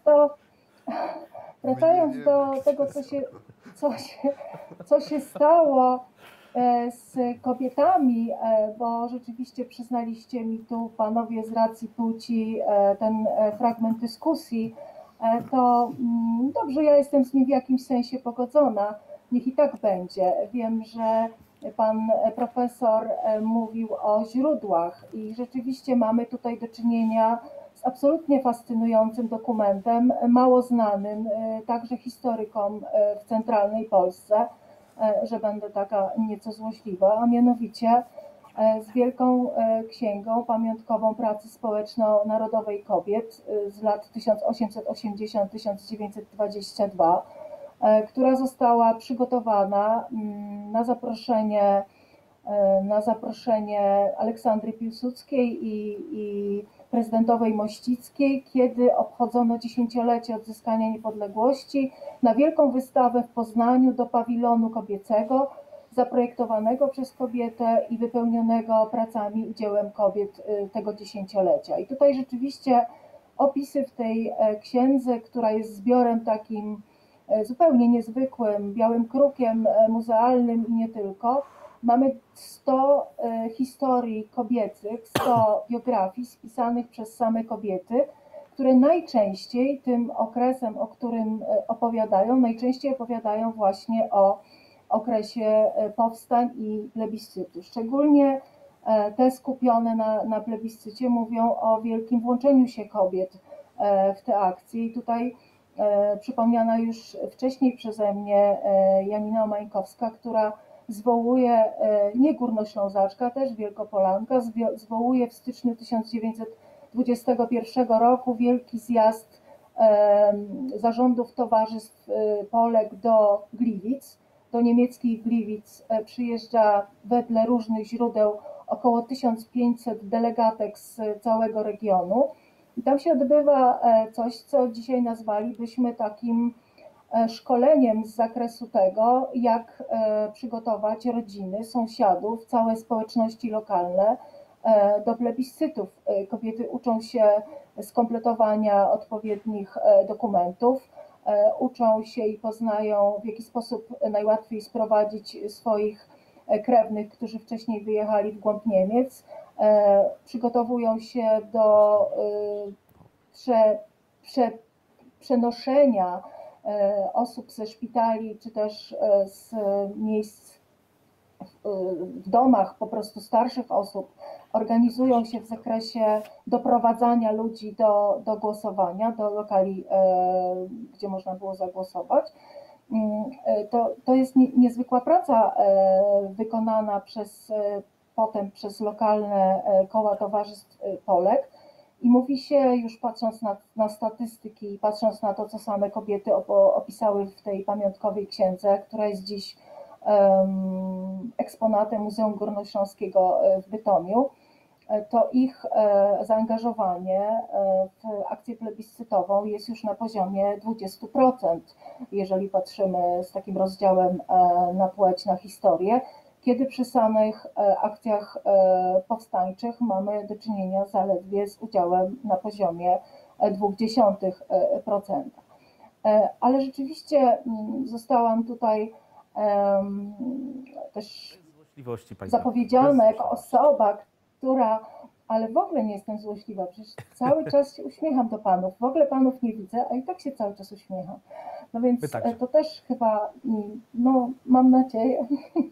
do tego, co się stało z kobietami, bo rzeczywiście przyznaliście mi tu panowie z racji płci ten fragment dyskusji, to dobrze, ja jestem z nim w jakimś sensie pogodzona. Niech i tak będzie. Wiem, że pan profesor mówił o źródłach i rzeczywiście mamy tutaj do czynienia z absolutnie fascynującym dokumentem, mało znanym także historykom w centralnej Polsce, że będę taka nieco złośliwa, a mianowicie z Wielką Księgą Pamiątkową Pracy Społeczno-Narodowej Kobiet z lat 1880-1922, która została przygotowana na zaproszenie Aleksandry Piłsudskiej i prezydentowej Mościckiej, kiedy obchodzono 10-lecie odzyskania niepodległości, na wielką wystawę w Poznaniu do pawilonu kobiecego, zaprojektowanego przez kobietę i wypełnionego pracami i dziełem kobiet tego 10-lecia. I tutaj rzeczywiście opisy w tej księdze, która jest zbiorem takim zupełnie niezwykłym, białym krukiem muzealnym i nie tylko, mamy 100 historii kobiecych, 100 biografii spisanych przez same kobiety, które najczęściej tym okresem, o którym opowiadają, najczęściej opowiadają właśnie o okresie powstań i plebiscytu. Szczególnie te skupione na plebiscycie mówią o wielkim włączeniu się kobiet w te akcje. I tutaj przypomniana już wcześniej przeze mnie Janina Omańkowska, która zwołuje, nie Górnoślązaczka, też Wielkopolanka, zwołuje w styczniu 1921 roku wielki zjazd zarządów towarzystw Polek do Gliwic. Do niemieckich Gliwic przyjeżdża wedle różnych źródeł około 1500 delegatek z całego regionu. I tam się odbywa coś, co dzisiaj nazwalibyśmy takim szkoleniem z zakresu tego, jak przygotować rodziny, sąsiadów, całe społeczności lokalne do plebiscytów. Kobiety uczą się skompletowania odpowiednich dokumentów, uczą się i poznają, w jaki sposób najłatwiej sprowadzić swoich krewnych, którzy wcześniej wyjechali w głąb Niemiec, przygotowują się do przenoszenia osób ze szpitali, czy też z miejsc w domach po prostu starszych osób, organizują się w zakresie doprowadzania ludzi do głosowania, do lokali, gdzie można było zagłosować. To jest niezwykła praca wykonana potem przez lokalne koła towarzystw Polek. I mówi się, już patrząc na statystyki, patrząc na to, co same kobiety opisały w tej pamiątkowej księdze, która jest dziś eksponatem Muzeum Górnośląskiego w Bytomiu, to ich zaangażowanie w akcję plebiscytową jest już na poziomie 20%, jeżeli patrzymy z takim rozdziałem na płeć, na historię, kiedy przy samych akcjach powstańczych mamy do czynienia zaledwie z udziałem na poziomie 0,2%. Ale rzeczywiście zostałam tutaj też zapowiedziana jako osoba, która, ale w ogóle nie jestem złośliwa, przecież cały czas się uśmiecham do panów, w ogóle panów nie widzę, a i tak się cały czas uśmiecham. No więc to też chyba, no mam nadzieję,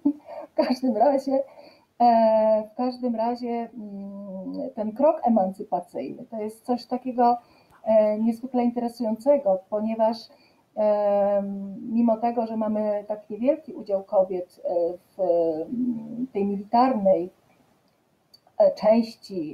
w każdym razie ten krok emancypacyjny to jest coś takiego niezwykle interesującego, ponieważ mimo tego, że mamy tak niewielki udział kobiet w tej militarnej części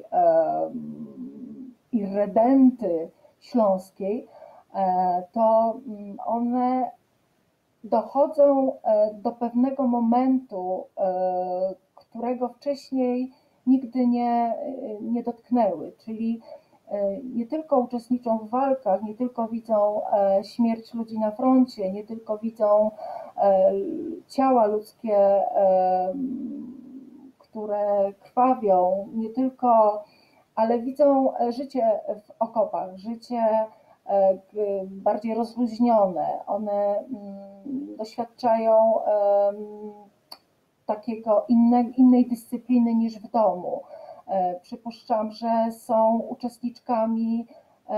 irredenty śląskiej, to one dochodzą do pewnego momentu, którego wcześniej nigdy nie dotknęły, czyli nie tylko uczestniczą w walkach, nie tylko widzą śmierć ludzi na froncie, nie tylko widzą ciała ludzkie, które krwawią, nie tylko, ale widzą życie w okopach, życie bardziej rozluźnione. One doświadczają takiego innej dyscypliny niż w domu. Przypuszczam, że są uczestniczkami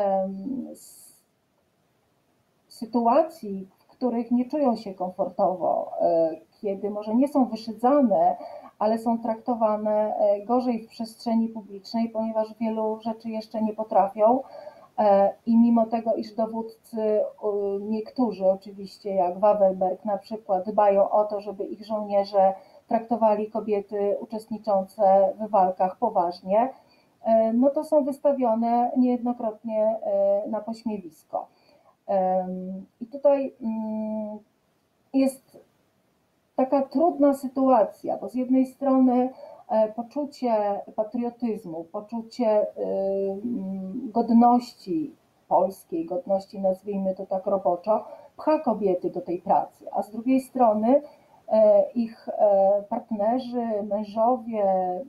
sytuacji, w których nie czują się komfortowo, kiedy może nie są wyszydzane, ale są traktowane gorzej w przestrzeni publicznej, ponieważ wielu rzeczy jeszcze nie potrafią. I mimo tego, iż dowódcy, niektórzy oczywiście, jak Wawelberg na przykład, dbają o to, żeby ich żołnierze traktowali kobiety uczestniczące w walkach poważnie, no to są wystawione niejednokrotnie na pośmiewisko. I tutaj jest taka trudna sytuacja, bo z jednej strony poczucie patriotyzmu, poczucie godności polskiej, godności, nazwijmy to tak roboczo, pcha kobiety do tej pracy, a z drugiej strony ich partnerzy, mężowie,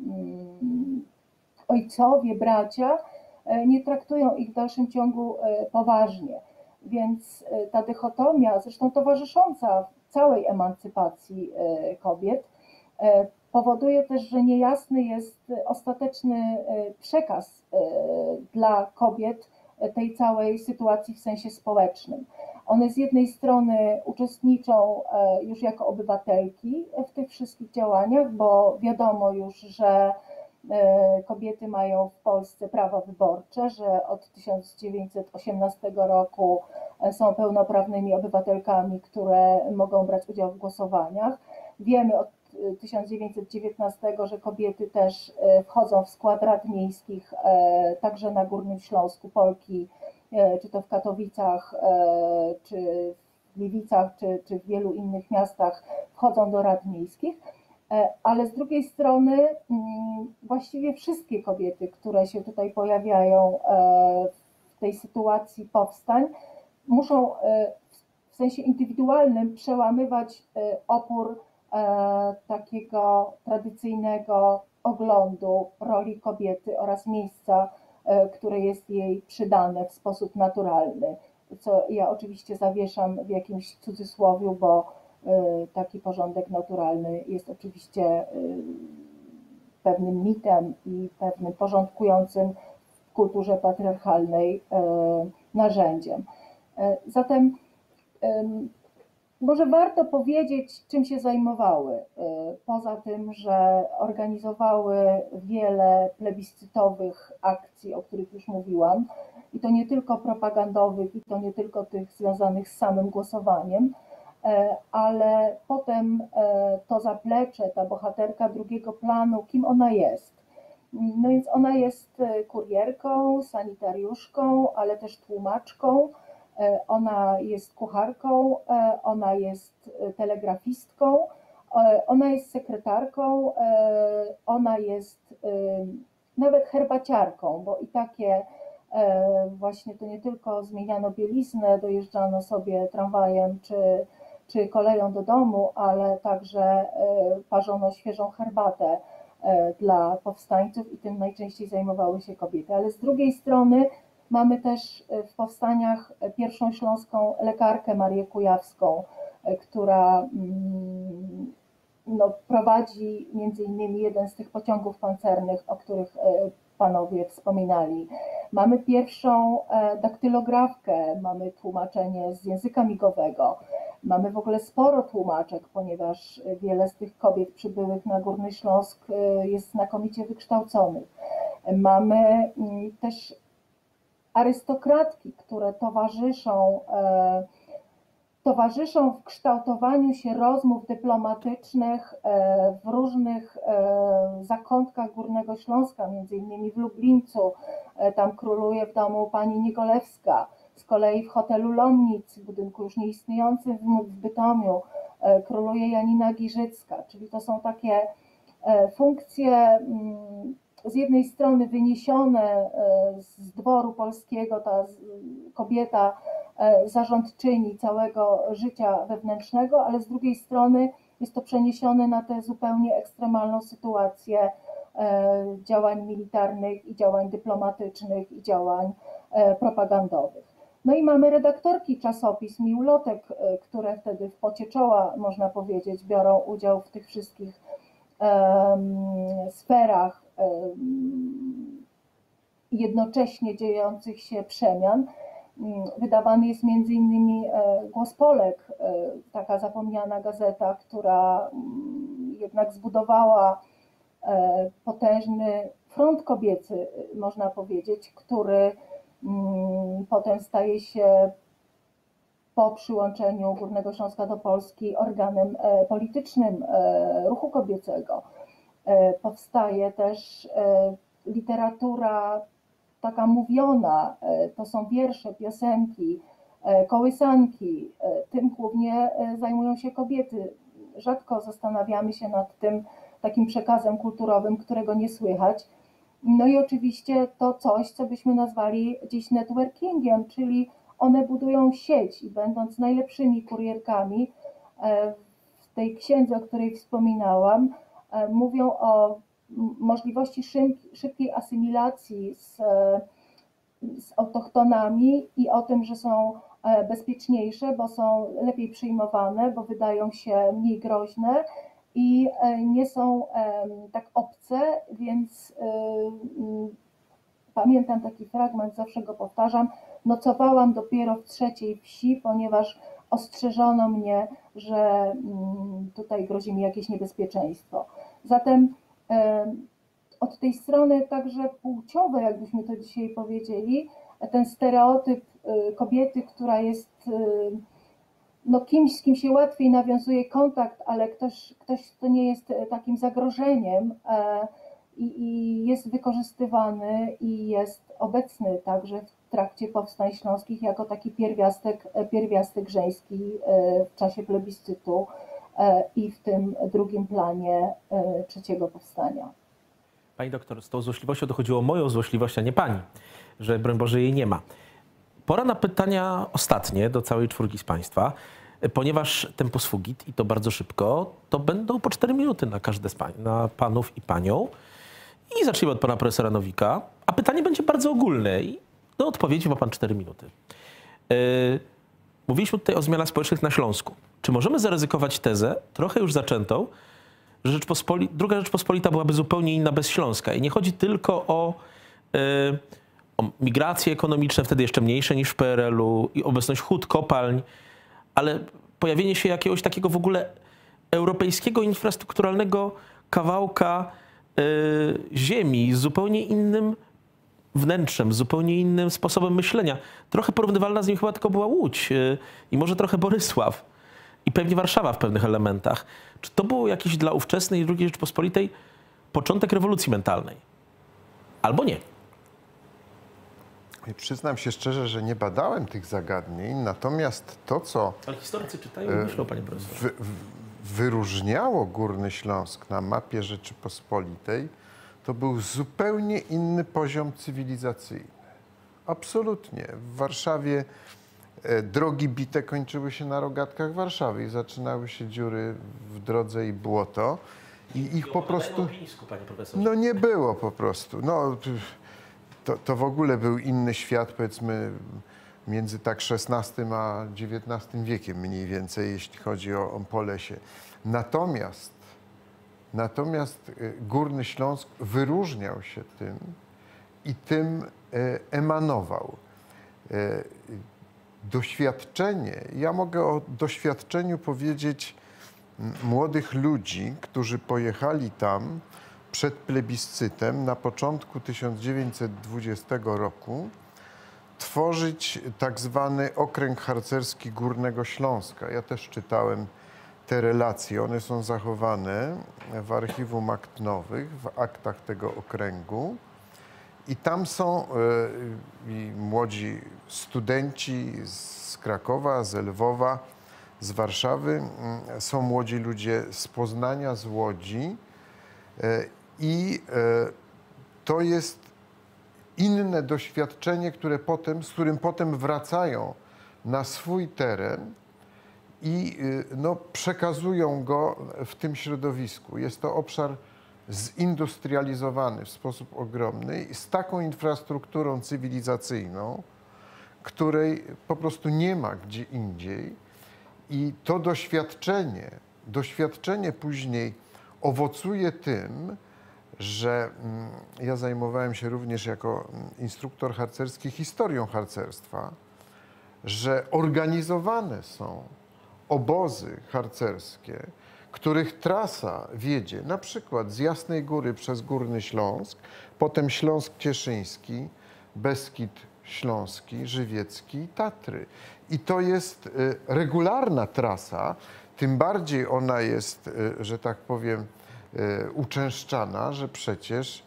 ojcowie, bracia nie traktują ich w dalszym ciągu poważnie. Więc ta dychotomia, zresztą towarzysząca całej emancypacji kobiet, powoduje też, że niejasny jest ostateczny przekaz dla kobiet tej całej sytuacji w sensie społecznym. One z jednej strony uczestniczą już jako obywatelki w tych wszystkich działaniach, bo wiadomo już, że kobiety mają w Polsce prawa wyborcze, że od 1918 roku są pełnoprawnymi obywatelkami, które mogą brać udział w głosowaniach. Wiemy od 1919, że kobiety też wchodzą w skład rad miejskich, także na Górnym Śląsku, Polki, czy to w Katowicach, czy w Gliwicach, czy w wielu innych miastach wchodzą do rad miejskich. Ale z drugiej strony właściwie wszystkie kobiety, które się tutaj pojawiają w tej sytuacji powstań, muszą w sensie indywidualnym przełamywać opór takiego tradycyjnego oglądu roli kobiety oraz miejsca, które jest jej przydane w sposób naturalny, co ja oczywiście zawieszam w jakimś cudzysłowiu, bo taki porządek naturalny jest oczywiście pewnym mitem i pewnym porządkującym w kulturze patriarchalnej narzędziem. Zatem może warto powiedzieć, czym się zajmowały, poza tym, że organizowały wiele plebiscytowych akcji, o których już mówiłam, i to nie tylko propagandowych, i to nie tylko tych związanych z samym głosowaniem, ale potem to zaplecze, ta bohaterka drugiego planu, kim ona jest. No więc ona jest kurierką, sanitariuszką, ale też tłumaczką. Ona jest kucharką, ona jest telegrafistką, ona jest sekretarką, ona jest nawet herbaciarką, bo i takie właśnie to nie tylko zmieniano bieliznę, dojeżdżano sobie tramwajem czy koleją do domu, ale także parzono świeżą herbatę dla powstańców i tym najczęściej zajmowały się kobiety. Ale z drugiej strony mamy też w powstaniach pierwszą śląską lekarkę Marię Kujawską, która no, prowadzi między innymi jeden z tych pociągów pancernych, o których panowie wspominali. Mamy pierwszą daktylografkę, mamy tłumaczenie z języka migowego. Mamy w ogóle sporo tłumaczek, ponieważ wiele z tych kobiet przybyłych na Górny Śląsk jest znakomicie wykształconych. Mamy też arystokratki, które towarzyszą w kształtowaniu się rozmów dyplomatycznych w różnych zakątkach Górnego Śląska, między innymi w Lublińcu. Tam króluje w domu pani Nikolewska. Z kolei w hotelu Lomnic, w budynku już nieistniejącym w Bytomiu, króluje Janina Giżycka. Czyli to są takie funkcje z jednej strony wyniesione z dworu polskiego, ta kobieta zarządczyni całego życia wewnętrznego, ale z drugiej strony jest to przeniesione na tę zupełnie ekstremalną sytuację działań militarnych i działań dyplomatycznych i działań propagandowych. No i mamy redaktorki czasopism i ulotek, które wtedy w pocie czoła, można powiedzieć, biorą udział w tych wszystkich sferach jednocześnie dziejących się przemian. Wydawany jest między innymi Głos Polek, taka zapomniana gazeta, która jednak zbudowała potężny front kobiecy, można powiedzieć, który potem staje się po przyłączeniu Górnego Śląska do Polski organem politycznym ruchu kobiecego. Powstaje też literatura taka mówiona, to są wiersze, piosenki, kołysanki. Tym głównie zajmują się kobiety. Rzadko zastanawiamy się nad tym takim przekazem kulturowym, którego nie słychać. No i oczywiście to coś, co byśmy nazwali dziś networkingiem, czyli one budują sieć i będąc najlepszymi kurierkami w tej księdze, o której wspominałam, mówią o możliwości szybkiej asymilacji z autochtonami i o tym, że są bezpieczniejsze, bo są lepiej przyjmowane, bo wydają się mniej groźne i nie są tak obce, więc pamiętam taki fragment, zawsze go powtarzam, nocowałam dopiero w 3. wsi, ponieważ ostrzeżono mnie, że tutaj grozi mi jakieś niebezpieczeństwo. Zatem od tej strony także płciowej, jakbyśmy to dzisiaj powiedzieli, ten stereotyp kobiety, która jest no, kimś, z kim się łatwiej nawiązuje kontakt, ale ktoś, kto nie jest takim zagrożeniem i jest wykorzystywany i jest obecny także w trakcie powstań śląskich jako taki pierwiastek żeński w czasie plebiscytu i w tym drugim planie trzeciego powstania. Pani doktor, z tą złośliwością dochodziło o moją złośliwość, a nie pani, że broń Boże jej nie ma. Pora na pytania ostatnie do całej czwórki z Państwa, ponieważ tempo swugit i to bardzo szybko, to będą po 4 minuty na każde z pań, na panów i panią. I zacznijmy od pana profesora Nowika, a pytanie będzie bardzo ogólne i do odpowiedzi ma pan 4 minuty. Mówiliśmy tutaj o zmianach społecznych na Śląsku. Czy możemy zaryzykować tezę, trochę już zaczętą, że druga Rzeczpospolita byłaby zupełnie inna bez Śląska? I nie chodzi tylko o migracje ekonomiczne, wtedy jeszcze mniejsze niż w PRL-u, i obecność hut, kopalń, ale pojawienie się jakiegoś takiego w ogóle europejskiego, infrastrukturalnego kawałka ziemi z zupełnie innym wnętrzem, z zupełnie innym sposobem myślenia. Trochę porównywalna z nim chyba tylko była Łódź i może trochę Borysław i pewnie Warszawa w pewnych elementach. Czy to było jakiś dla ówczesnej II Rzeczypospolitej początek rewolucji mentalnej? albo nie. I przyznam się szczerze, że nie badałem tych zagadnień, natomiast to, co Ale historycy czytają i myślą, panie profesorze. wyróżniało Górny Śląsk na mapie Rzeczypospolitej, to był zupełnie inny poziom cywilizacyjny. Absolutnie. W Warszawie drogi bite kończyły się na rogatkach Warszawy i zaczynały się dziury w drodze i błoto. I ich po prostu... Panie profesorze. No nie było po prostu. No, to w ogóle był inny świat, powiedzmy, między tak XVI a XIX wiekiem mniej więcej, jeśli chodzi o Polesie. Natomiast Górny Śląsk wyróżniał się tym i tym emanował. Doświadczenie, ja mogę o doświadczeniu powiedzieć młodych ludzi, którzy pojechali tam przed plebiscytem na początku 1920 roku tworzyć tak zwany okręg harcerski Górnego Śląska. Ja też czytałem te relacje, one są zachowane w archiwum akt nowych, w aktach tego okręgu. I tam są młodzi studenci z Krakowa, z Lwowa, z Warszawy, są młodzi ludzie z Poznania, z Łodzi i to jest inne doświadczenie, z którym potem wracają na swój teren i no, przekazują go w tym środowisku. Jest to obszar zindustrializowany w sposób ogromny i z taką infrastrukturą cywilizacyjną, której po prostu nie ma gdzie indziej. I to doświadczenie później owocuje tym, że ja zajmowałem się również jako instruktor harcerski historią harcerstwa, że organizowane są obozy harcerskie, których trasa wiedzie na przykład z Jasnej Góry przez Górny Śląsk, potem Śląsk Cieszyński, Beskid Śląski, Żywiecki i Tatry. I to jest regularna trasa, tym bardziej ona jest, że tak powiem, uczęszczana, że przecież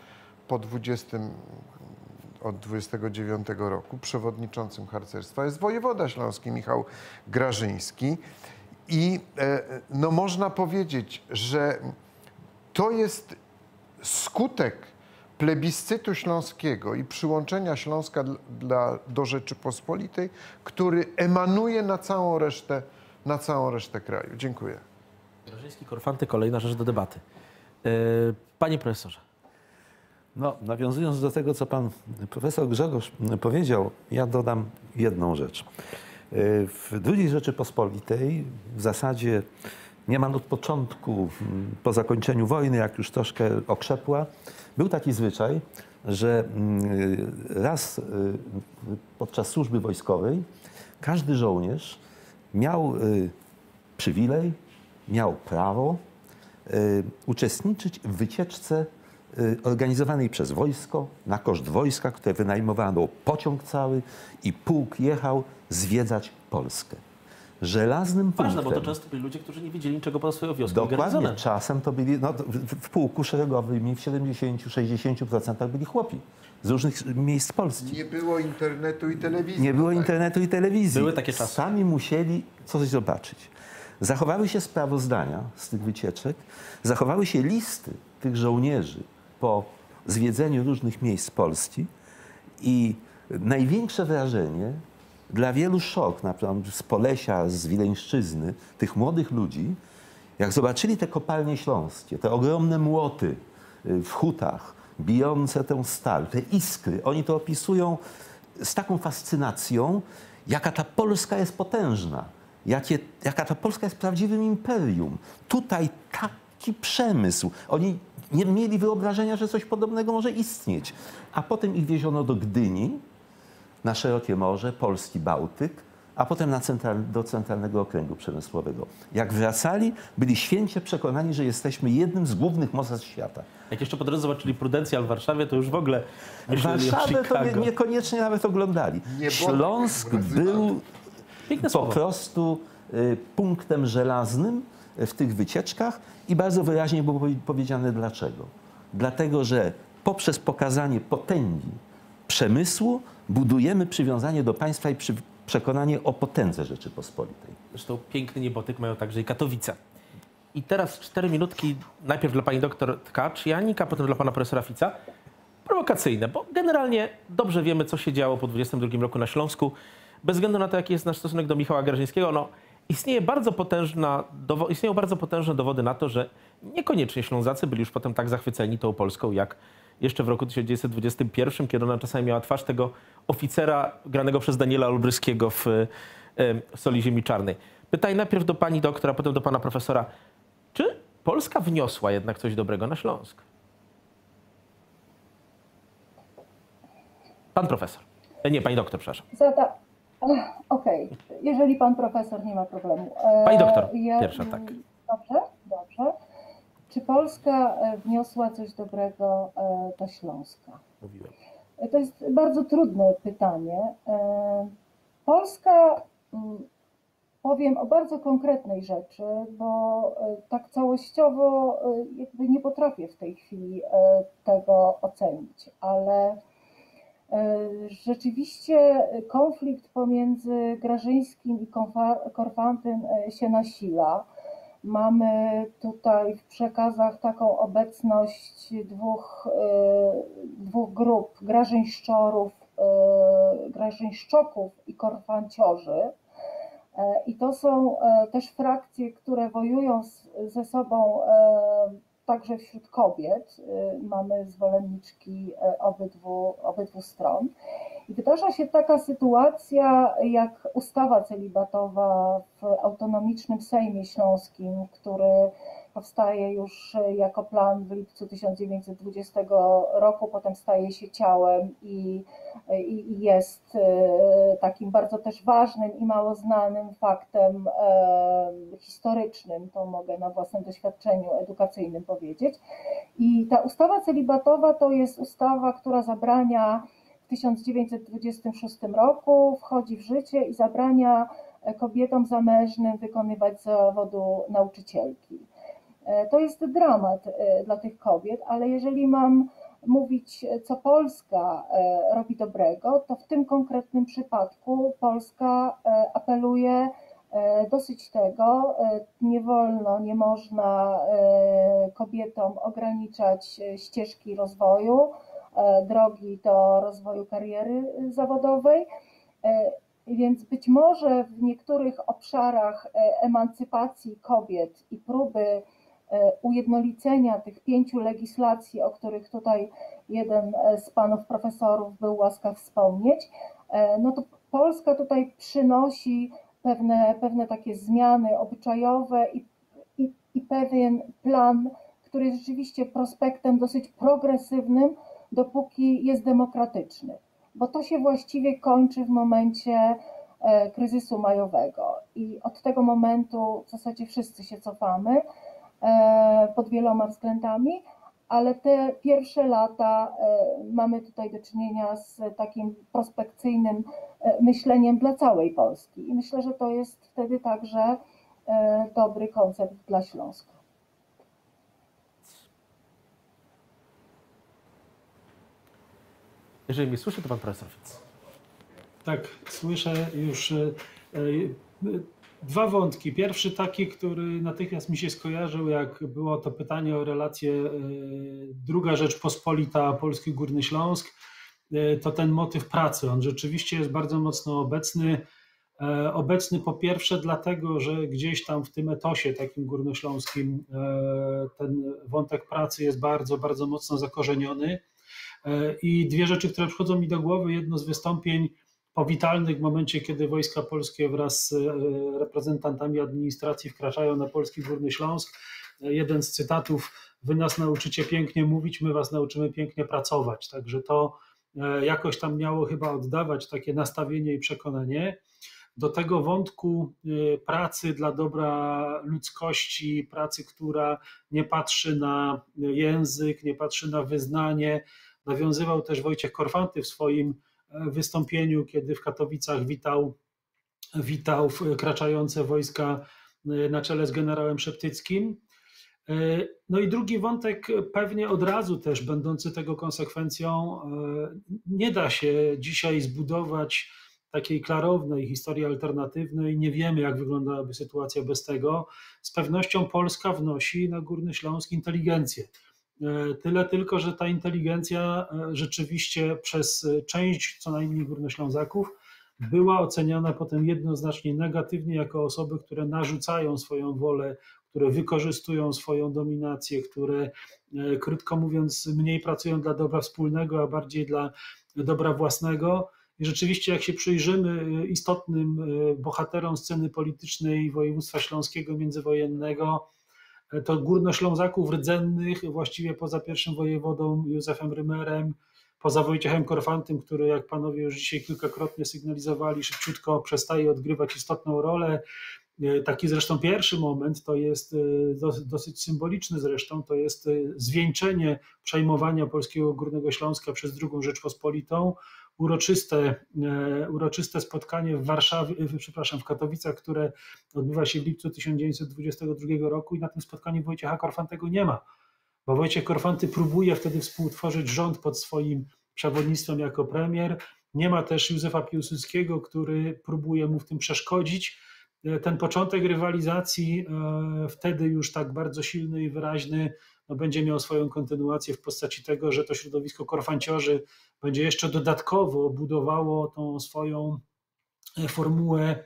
od 29 roku przewodniczącym harcerstwa jest wojewoda śląski Michał Grażyński. I no, można powiedzieć, że to jest skutek plebiscytu śląskiego i przyłączenia Śląska do Rzeczypospolitej, który emanuje na całą resztę kraju. Dziękuję. Grażyński, Korfanty, kolejna rzecz do debaty. Panie profesorze. No, nawiązując do tego, co pan profesor Grzegorz powiedział, ja dodam jedną rzecz. W II Rzeczypospolitej w zasadzie niemal od początku, po zakończeniu wojny, jak już troszkę okrzepła, był taki zwyczaj, że raz podczas służby wojskowej każdy żołnierz miał przywilej, miał prawo uczestniczyć w wycieczce organizowanej przez wojsko, na koszt wojska, które wynajmowano pociąg cały i pułk jechał zwiedzać Polskę. Żelaznym punktem... Ważne, bo to często byli ludzie, którzy nie wiedzieli niczego poza swoją wioską. Dokładnie, czasem to byli, no, w pułku szeregowym w 70-60% byli chłopi z różnych miejsc Polski. Nie było internetu i telewizji. Nie było internetu i telewizji. Były takie czasy. Sami musieli coś zobaczyć. Zachowały się sprawozdania z tych wycieczek, zachowały się listy tych żołnierzy po zwiedzeniu różnych miejsc Polski i największe wrażenie, dla wielu szok, na przykład z Polesia, z Wileńszczyzny, tych młodych ludzi, jak zobaczyli te kopalnie śląskie, te ogromne młoty w hutach, bijące tę stal, te iskry, oni to opisują z taką fascynacją, jaka ta Polska jest potężna, jaka ta Polska jest prawdziwym imperium. Tutaj taki przemysł. Oni nie mieli wyobrażenia, że coś podobnego może istnieć. A potem ich wieziono do Gdyni, na szerokie morze, polski Bałtyk, a potem do Centralnego Okręgu Przemysłowego. Jak wracali, byli święcie przekonani, że jesteśmy jednym z głównych mocarstw świata. Jak jeszcze po drodze zobaczyli Prudencjal w Warszawie, to już w ogóle myśleli o Warszawę to Chicago. niekoniecznie nawet oglądali. Śląsk był po prostu punktem żelaznym w tych wycieczkach i bardzo wyraźnie było powiedziane dlaczego. Dlatego, że poprzez pokazanie potęgi przemysłu budujemy przywiązanie do państwa i przekonanie o potędze Rzeczypospolitej. Zresztą piękny niebotyk mają także i Katowice. I teraz 4 minutki, najpierw dla pani doktor Tkacz-Janik, a potem dla pana profesora Fica. Prowokacyjne, bo generalnie dobrze wiemy, co się działo po 22 roku na Śląsku. Bez względu na to, jaki jest nasz stosunek do Michała Grażyńskiego, no, istnieją bardzo potężne dowody na to, że niekoniecznie Ślązacy byli już potem tak zachwyceni tą Polską, jak jeszcze w roku 1921, kiedy ona czasami miała twarz tego oficera granego przez Daniela Olbryskiego w Soli Ziemi Czarnej. Pytaj najpierw do pani doktora, a potem do pana profesora. Czy Polska wniosła jednak coś dobrego na Śląsk? Pan profesor. Nie, pani doktor, przepraszam. Okej, jeżeli pan profesor nie ma problemu. Pani doktor, pierwsza, tak. Dobrze. Czy Polska wniosła coś dobrego do Śląska? Mówiłem. To jest bardzo trudne pytanie. Polska, powiem o bardzo konkretnej rzeczy, bo tak całościowo jakby nie potrafię w tej chwili tego ocenić, ale rzeczywiście konflikt pomiędzy Grażyńskim i Korfantym się nasila. Mamy tutaj w przekazach taką obecność dwóch grup, Grażyńszczoków i Korfanciorzy. I to są też frakcje, które wojują ze sobą także wśród kobiet. Mamy zwolenniczki obydwu stron. I wydarza się taka sytuacja jak ustawa celibatowa w autonomicznym Sejmie Śląskim, który powstaje już jako plan w lipcu 1920 roku, potem staje się ciałem i jest takim bardzo też ważnym i mało znanym faktem historycznym, to mogę na własnym doświadczeniu edukacyjnym powiedzieć. I ta ustawa celibatowa to jest ustawa, która zabrania w 1926 roku, wchodzi w życie i zabrania kobietom zamężnym wykonywać zawodu nauczycielki. To jest dramat dla tych kobiet, ale jeżeli mam mówić, co Polska robi dobrego, to w tym konkretnym przypadku Polska apeluje dosyć tego, nie wolno, nie można kobietom ograniczać ścieżki rozwoju, drogi do rozwoju kariery zawodowej, więc być może w niektórych obszarach emancypacji kobiet i próby ujednolicenia tych 5 legislacji, o których tutaj jeden z panów profesorów był łaskaw wspomnieć, no to Polska tutaj przynosi pewne takie zmiany obyczajowe i pewien plan, który jest rzeczywiście prospektem dosyć progresywnym, dopóki jest demokratyczny. Bo to się właściwie kończy w momencie kryzysu majowego i od tego momentu w zasadzie wszyscy się cofamy pod wieloma względami, ale te pierwsze lata mamy tutaj do czynienia z takim prospekcyjnym myśleniem dla całej Polski i myślę, że to jest wtedy także dobry koncept dla Śląska. Jeżeli mnie słyszy, to pan profesor Fic. Tak, słyszę już 2 wątki. Pierwszy taki, który natychmiast mi się skojarzył, jak było to pytanie o relację II Rzeczpospolita, Polski Górny Śląsk, to ten motyw pracy. On rzeczywiście jest bardzo mocno obecny. Obecny po pierwsze dlatego, że gdzieś tam w tym etosie takim górnośląskim ten wątek pracy jest bardzo, bardzo mocno zakorzeniony. I 2 rzeczy, które przychodzą mi do głowy. Jedno z wystąpień powitalnych w momencie, kiedy wojska polskie wraz z reprezentantami administracji wkraczają na polski Górny Śląsk. Jeden z cytatów: wy nas nauczycie pięknie mówić, my was nauczymy pięknie pracować. Także to jakoś tam miało chyba oddawać takie nastawienie i przekonanie. Do tego wątku pracy dla dobra ludzkości, pracy, która nie patrzy na język, nie patrzy na wyznanie, nawiązywał też Wojciech Korfanty w swoim wystąpieniu, kiedy w Katowicach witał wkraczające wojska na czele z generałem Szeptyckim. No i drugi wątek, pewnie od razu też będący tego konsekwencją, nie da się dzisiaj zbudować takiej klarownej historii alternatywnej, nie wiemy, jak wyglądałaby sytuacja bez tego. Z pewnością Polska wnosi na Górny Śląsk inteligencję. Tyle tylko, że ta inteligencja rzeczywiście przez część co najmniej Górnoślązaków była oceniana potem jednoznacznie negatywnie jako osoby, które narzucają swoją wolę, które wykorzystują swoją dominację, które, krótko mówiąc, mniej pracują dla dobra wspólnego, a bardziej dla dobra własnego. I rzeczywiście, jak się przyjrzymy istotnym bohaterom sceny politycznej województwa śląskiego międzywojennego, to Górnoślązaków rdzennych, właściwie poza pierwszym wojewodą Józefem Rymerem, poza Wojciechem Korfantym, który, jak panowie już dzisiaj kilkakrotnie sygnalizowali, szybciutko przestaje odgrywać istotną rolę. Taki zresztą pierwszy moment, to jest dosyć symboliczny zresztą, to jest zwieńczenie przejmowania polskiego Górnego Śląska przez II Rzeczpospolitą. Uroczyste spotkanie w Warszawie, przepraszam, w Katowicach, które odbywa się w lipcu 1922 roku i na tym spotkaniu Wojciecha Korfantego nie ma, bo Wojciech Korfanty próbuje wtedy współtworzyć rząd pod swoim przewodnictwem jako premier. Nie ma też Józefa Piłsudskiego, który próbuje mu w tym przeszkodzić. Ten początek rywalizacji, wtedy już tak bardzo silny i wyraźny, no będzie miał swoją kontynuację w postaci tego, że to środowisko korfanciorzy będzie jeszcze dodatkowo budowało tą swoją formułę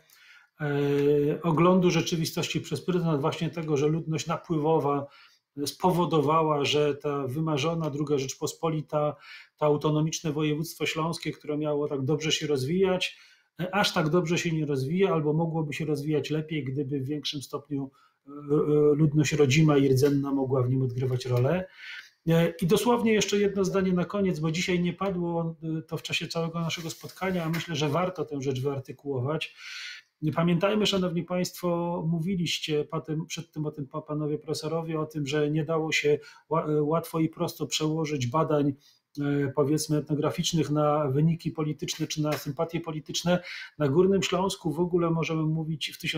oglądu rzeczywistości przez pryzmat właśnie tego, że ludność napływowa spowodowała, że ta wymarzona II Rzeczpospolita, to autonomiczne województwo śląskie, które miało tak dobrze się rozwijać, aż tak dobrze się nie rozwija, albo mogłoby się rozwijać lepiej, gdyby w większym stopniu ludność rodzima i rdzenna mogła w nim odgrywać rolę. I dosłownie jeszcze jedno zdanie na koniec, bo dzisiaj nie padło to w czasie całego naszego spotkania, a myślę, że warto tę rzecz wyartykułować. Pamiętajmy, szanowni państwo, mówiliście przed tym o tym panowie profesorowie, o tym, że nie dało się łatwo i prosto przełożyć badań, powiedzmy, etnograficznych na wyniki polityczne czy na sympatie polityczne. Na Górnym Śląsku w ogóle możemy mówić w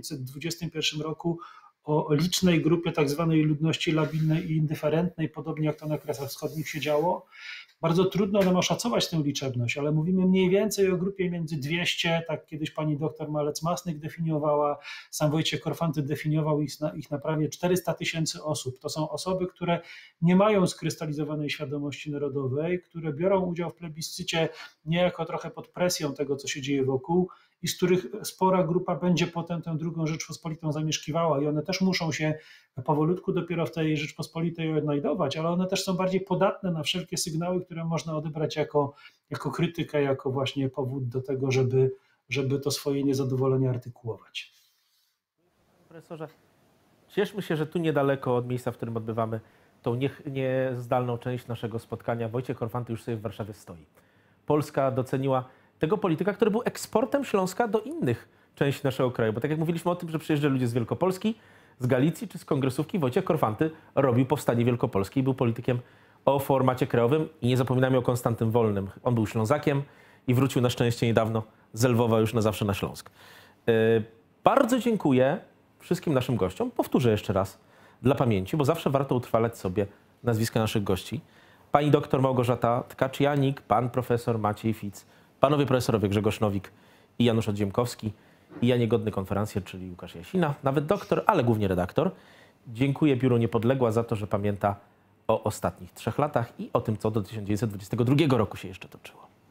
1921 roku o licznej grupie tak zwanej ludności labilnej i indyferentnej, podobnie jak to na Kresach Wschodnich się działo. Bardzo trudno nam oszacować tę liczebność, ale mówimy mniej więcej o grupie między 200, tak kiedyś pani doktor Malec-Masnyk definiowała, sam Wojciech Korfanty definiował ich na prawie 400 000 osób. To są osoby, które nie mają skrystalizowanej świadomości narodowej, które biorą udział w plebiscycie niejako trochę pod presją tego, co się dzieje wokół i z których spora grupa będzie potem tę II Rzeczpospolitą zamieszkiwała i one też muszą się powolutku dopiero w tej Rzeczpospolitej odnajdować, ale one też są bardziej podatne na wszelkie sygnały, które można odebrać jako krytykę, jako właśnie powód do tego, żeby to swoje niezadowolenie artykułować. Profesorze, cieszmy się, że tu niedaleko od miejsca, w którym odbywamy tą niezdalną część naszego spotkania, Wojciech Korfanty już sobie w Warszawie stoi. Polska doceniła tego polityka, który był eksportem Śląska do innych części naszego kraju. Bo tak jak mówiliśmy o tym, że przyjeżdżali ludzie z Wielkopolski, z Galicji czy z Kongresówki, Wojciech Korfanty robił powstanie wielkopolskie i był politykiem o formacie krajowym. I nie zapominajmy o Konstantym Wolnym. On był Ślązakiem i wrócił na szczęście niedawno z Lwowa już na zawsze na Śląsk. Bardzo dziękuję wszystkim naszym gościom. Powtórzę jeszcze raz dla pamięci, bo zawsze warto utrwalać sobie nazwiska naszych gości. Pani doktor Małgorzata Tkacz-Janik, pan profesor Maciej Fic, panowie profesorowie Grzegorz Nowik i Janusz Odziemkowski i ja niegodny konferencjer, czyli Łukasz Jasina, nawet doktor, ale głównie redaktor. Dziękuję Biuru Niepodległa za to, że pamięta o ostatnich 3 latach i o tym, co do 1922 roku się jeszcze toczyło.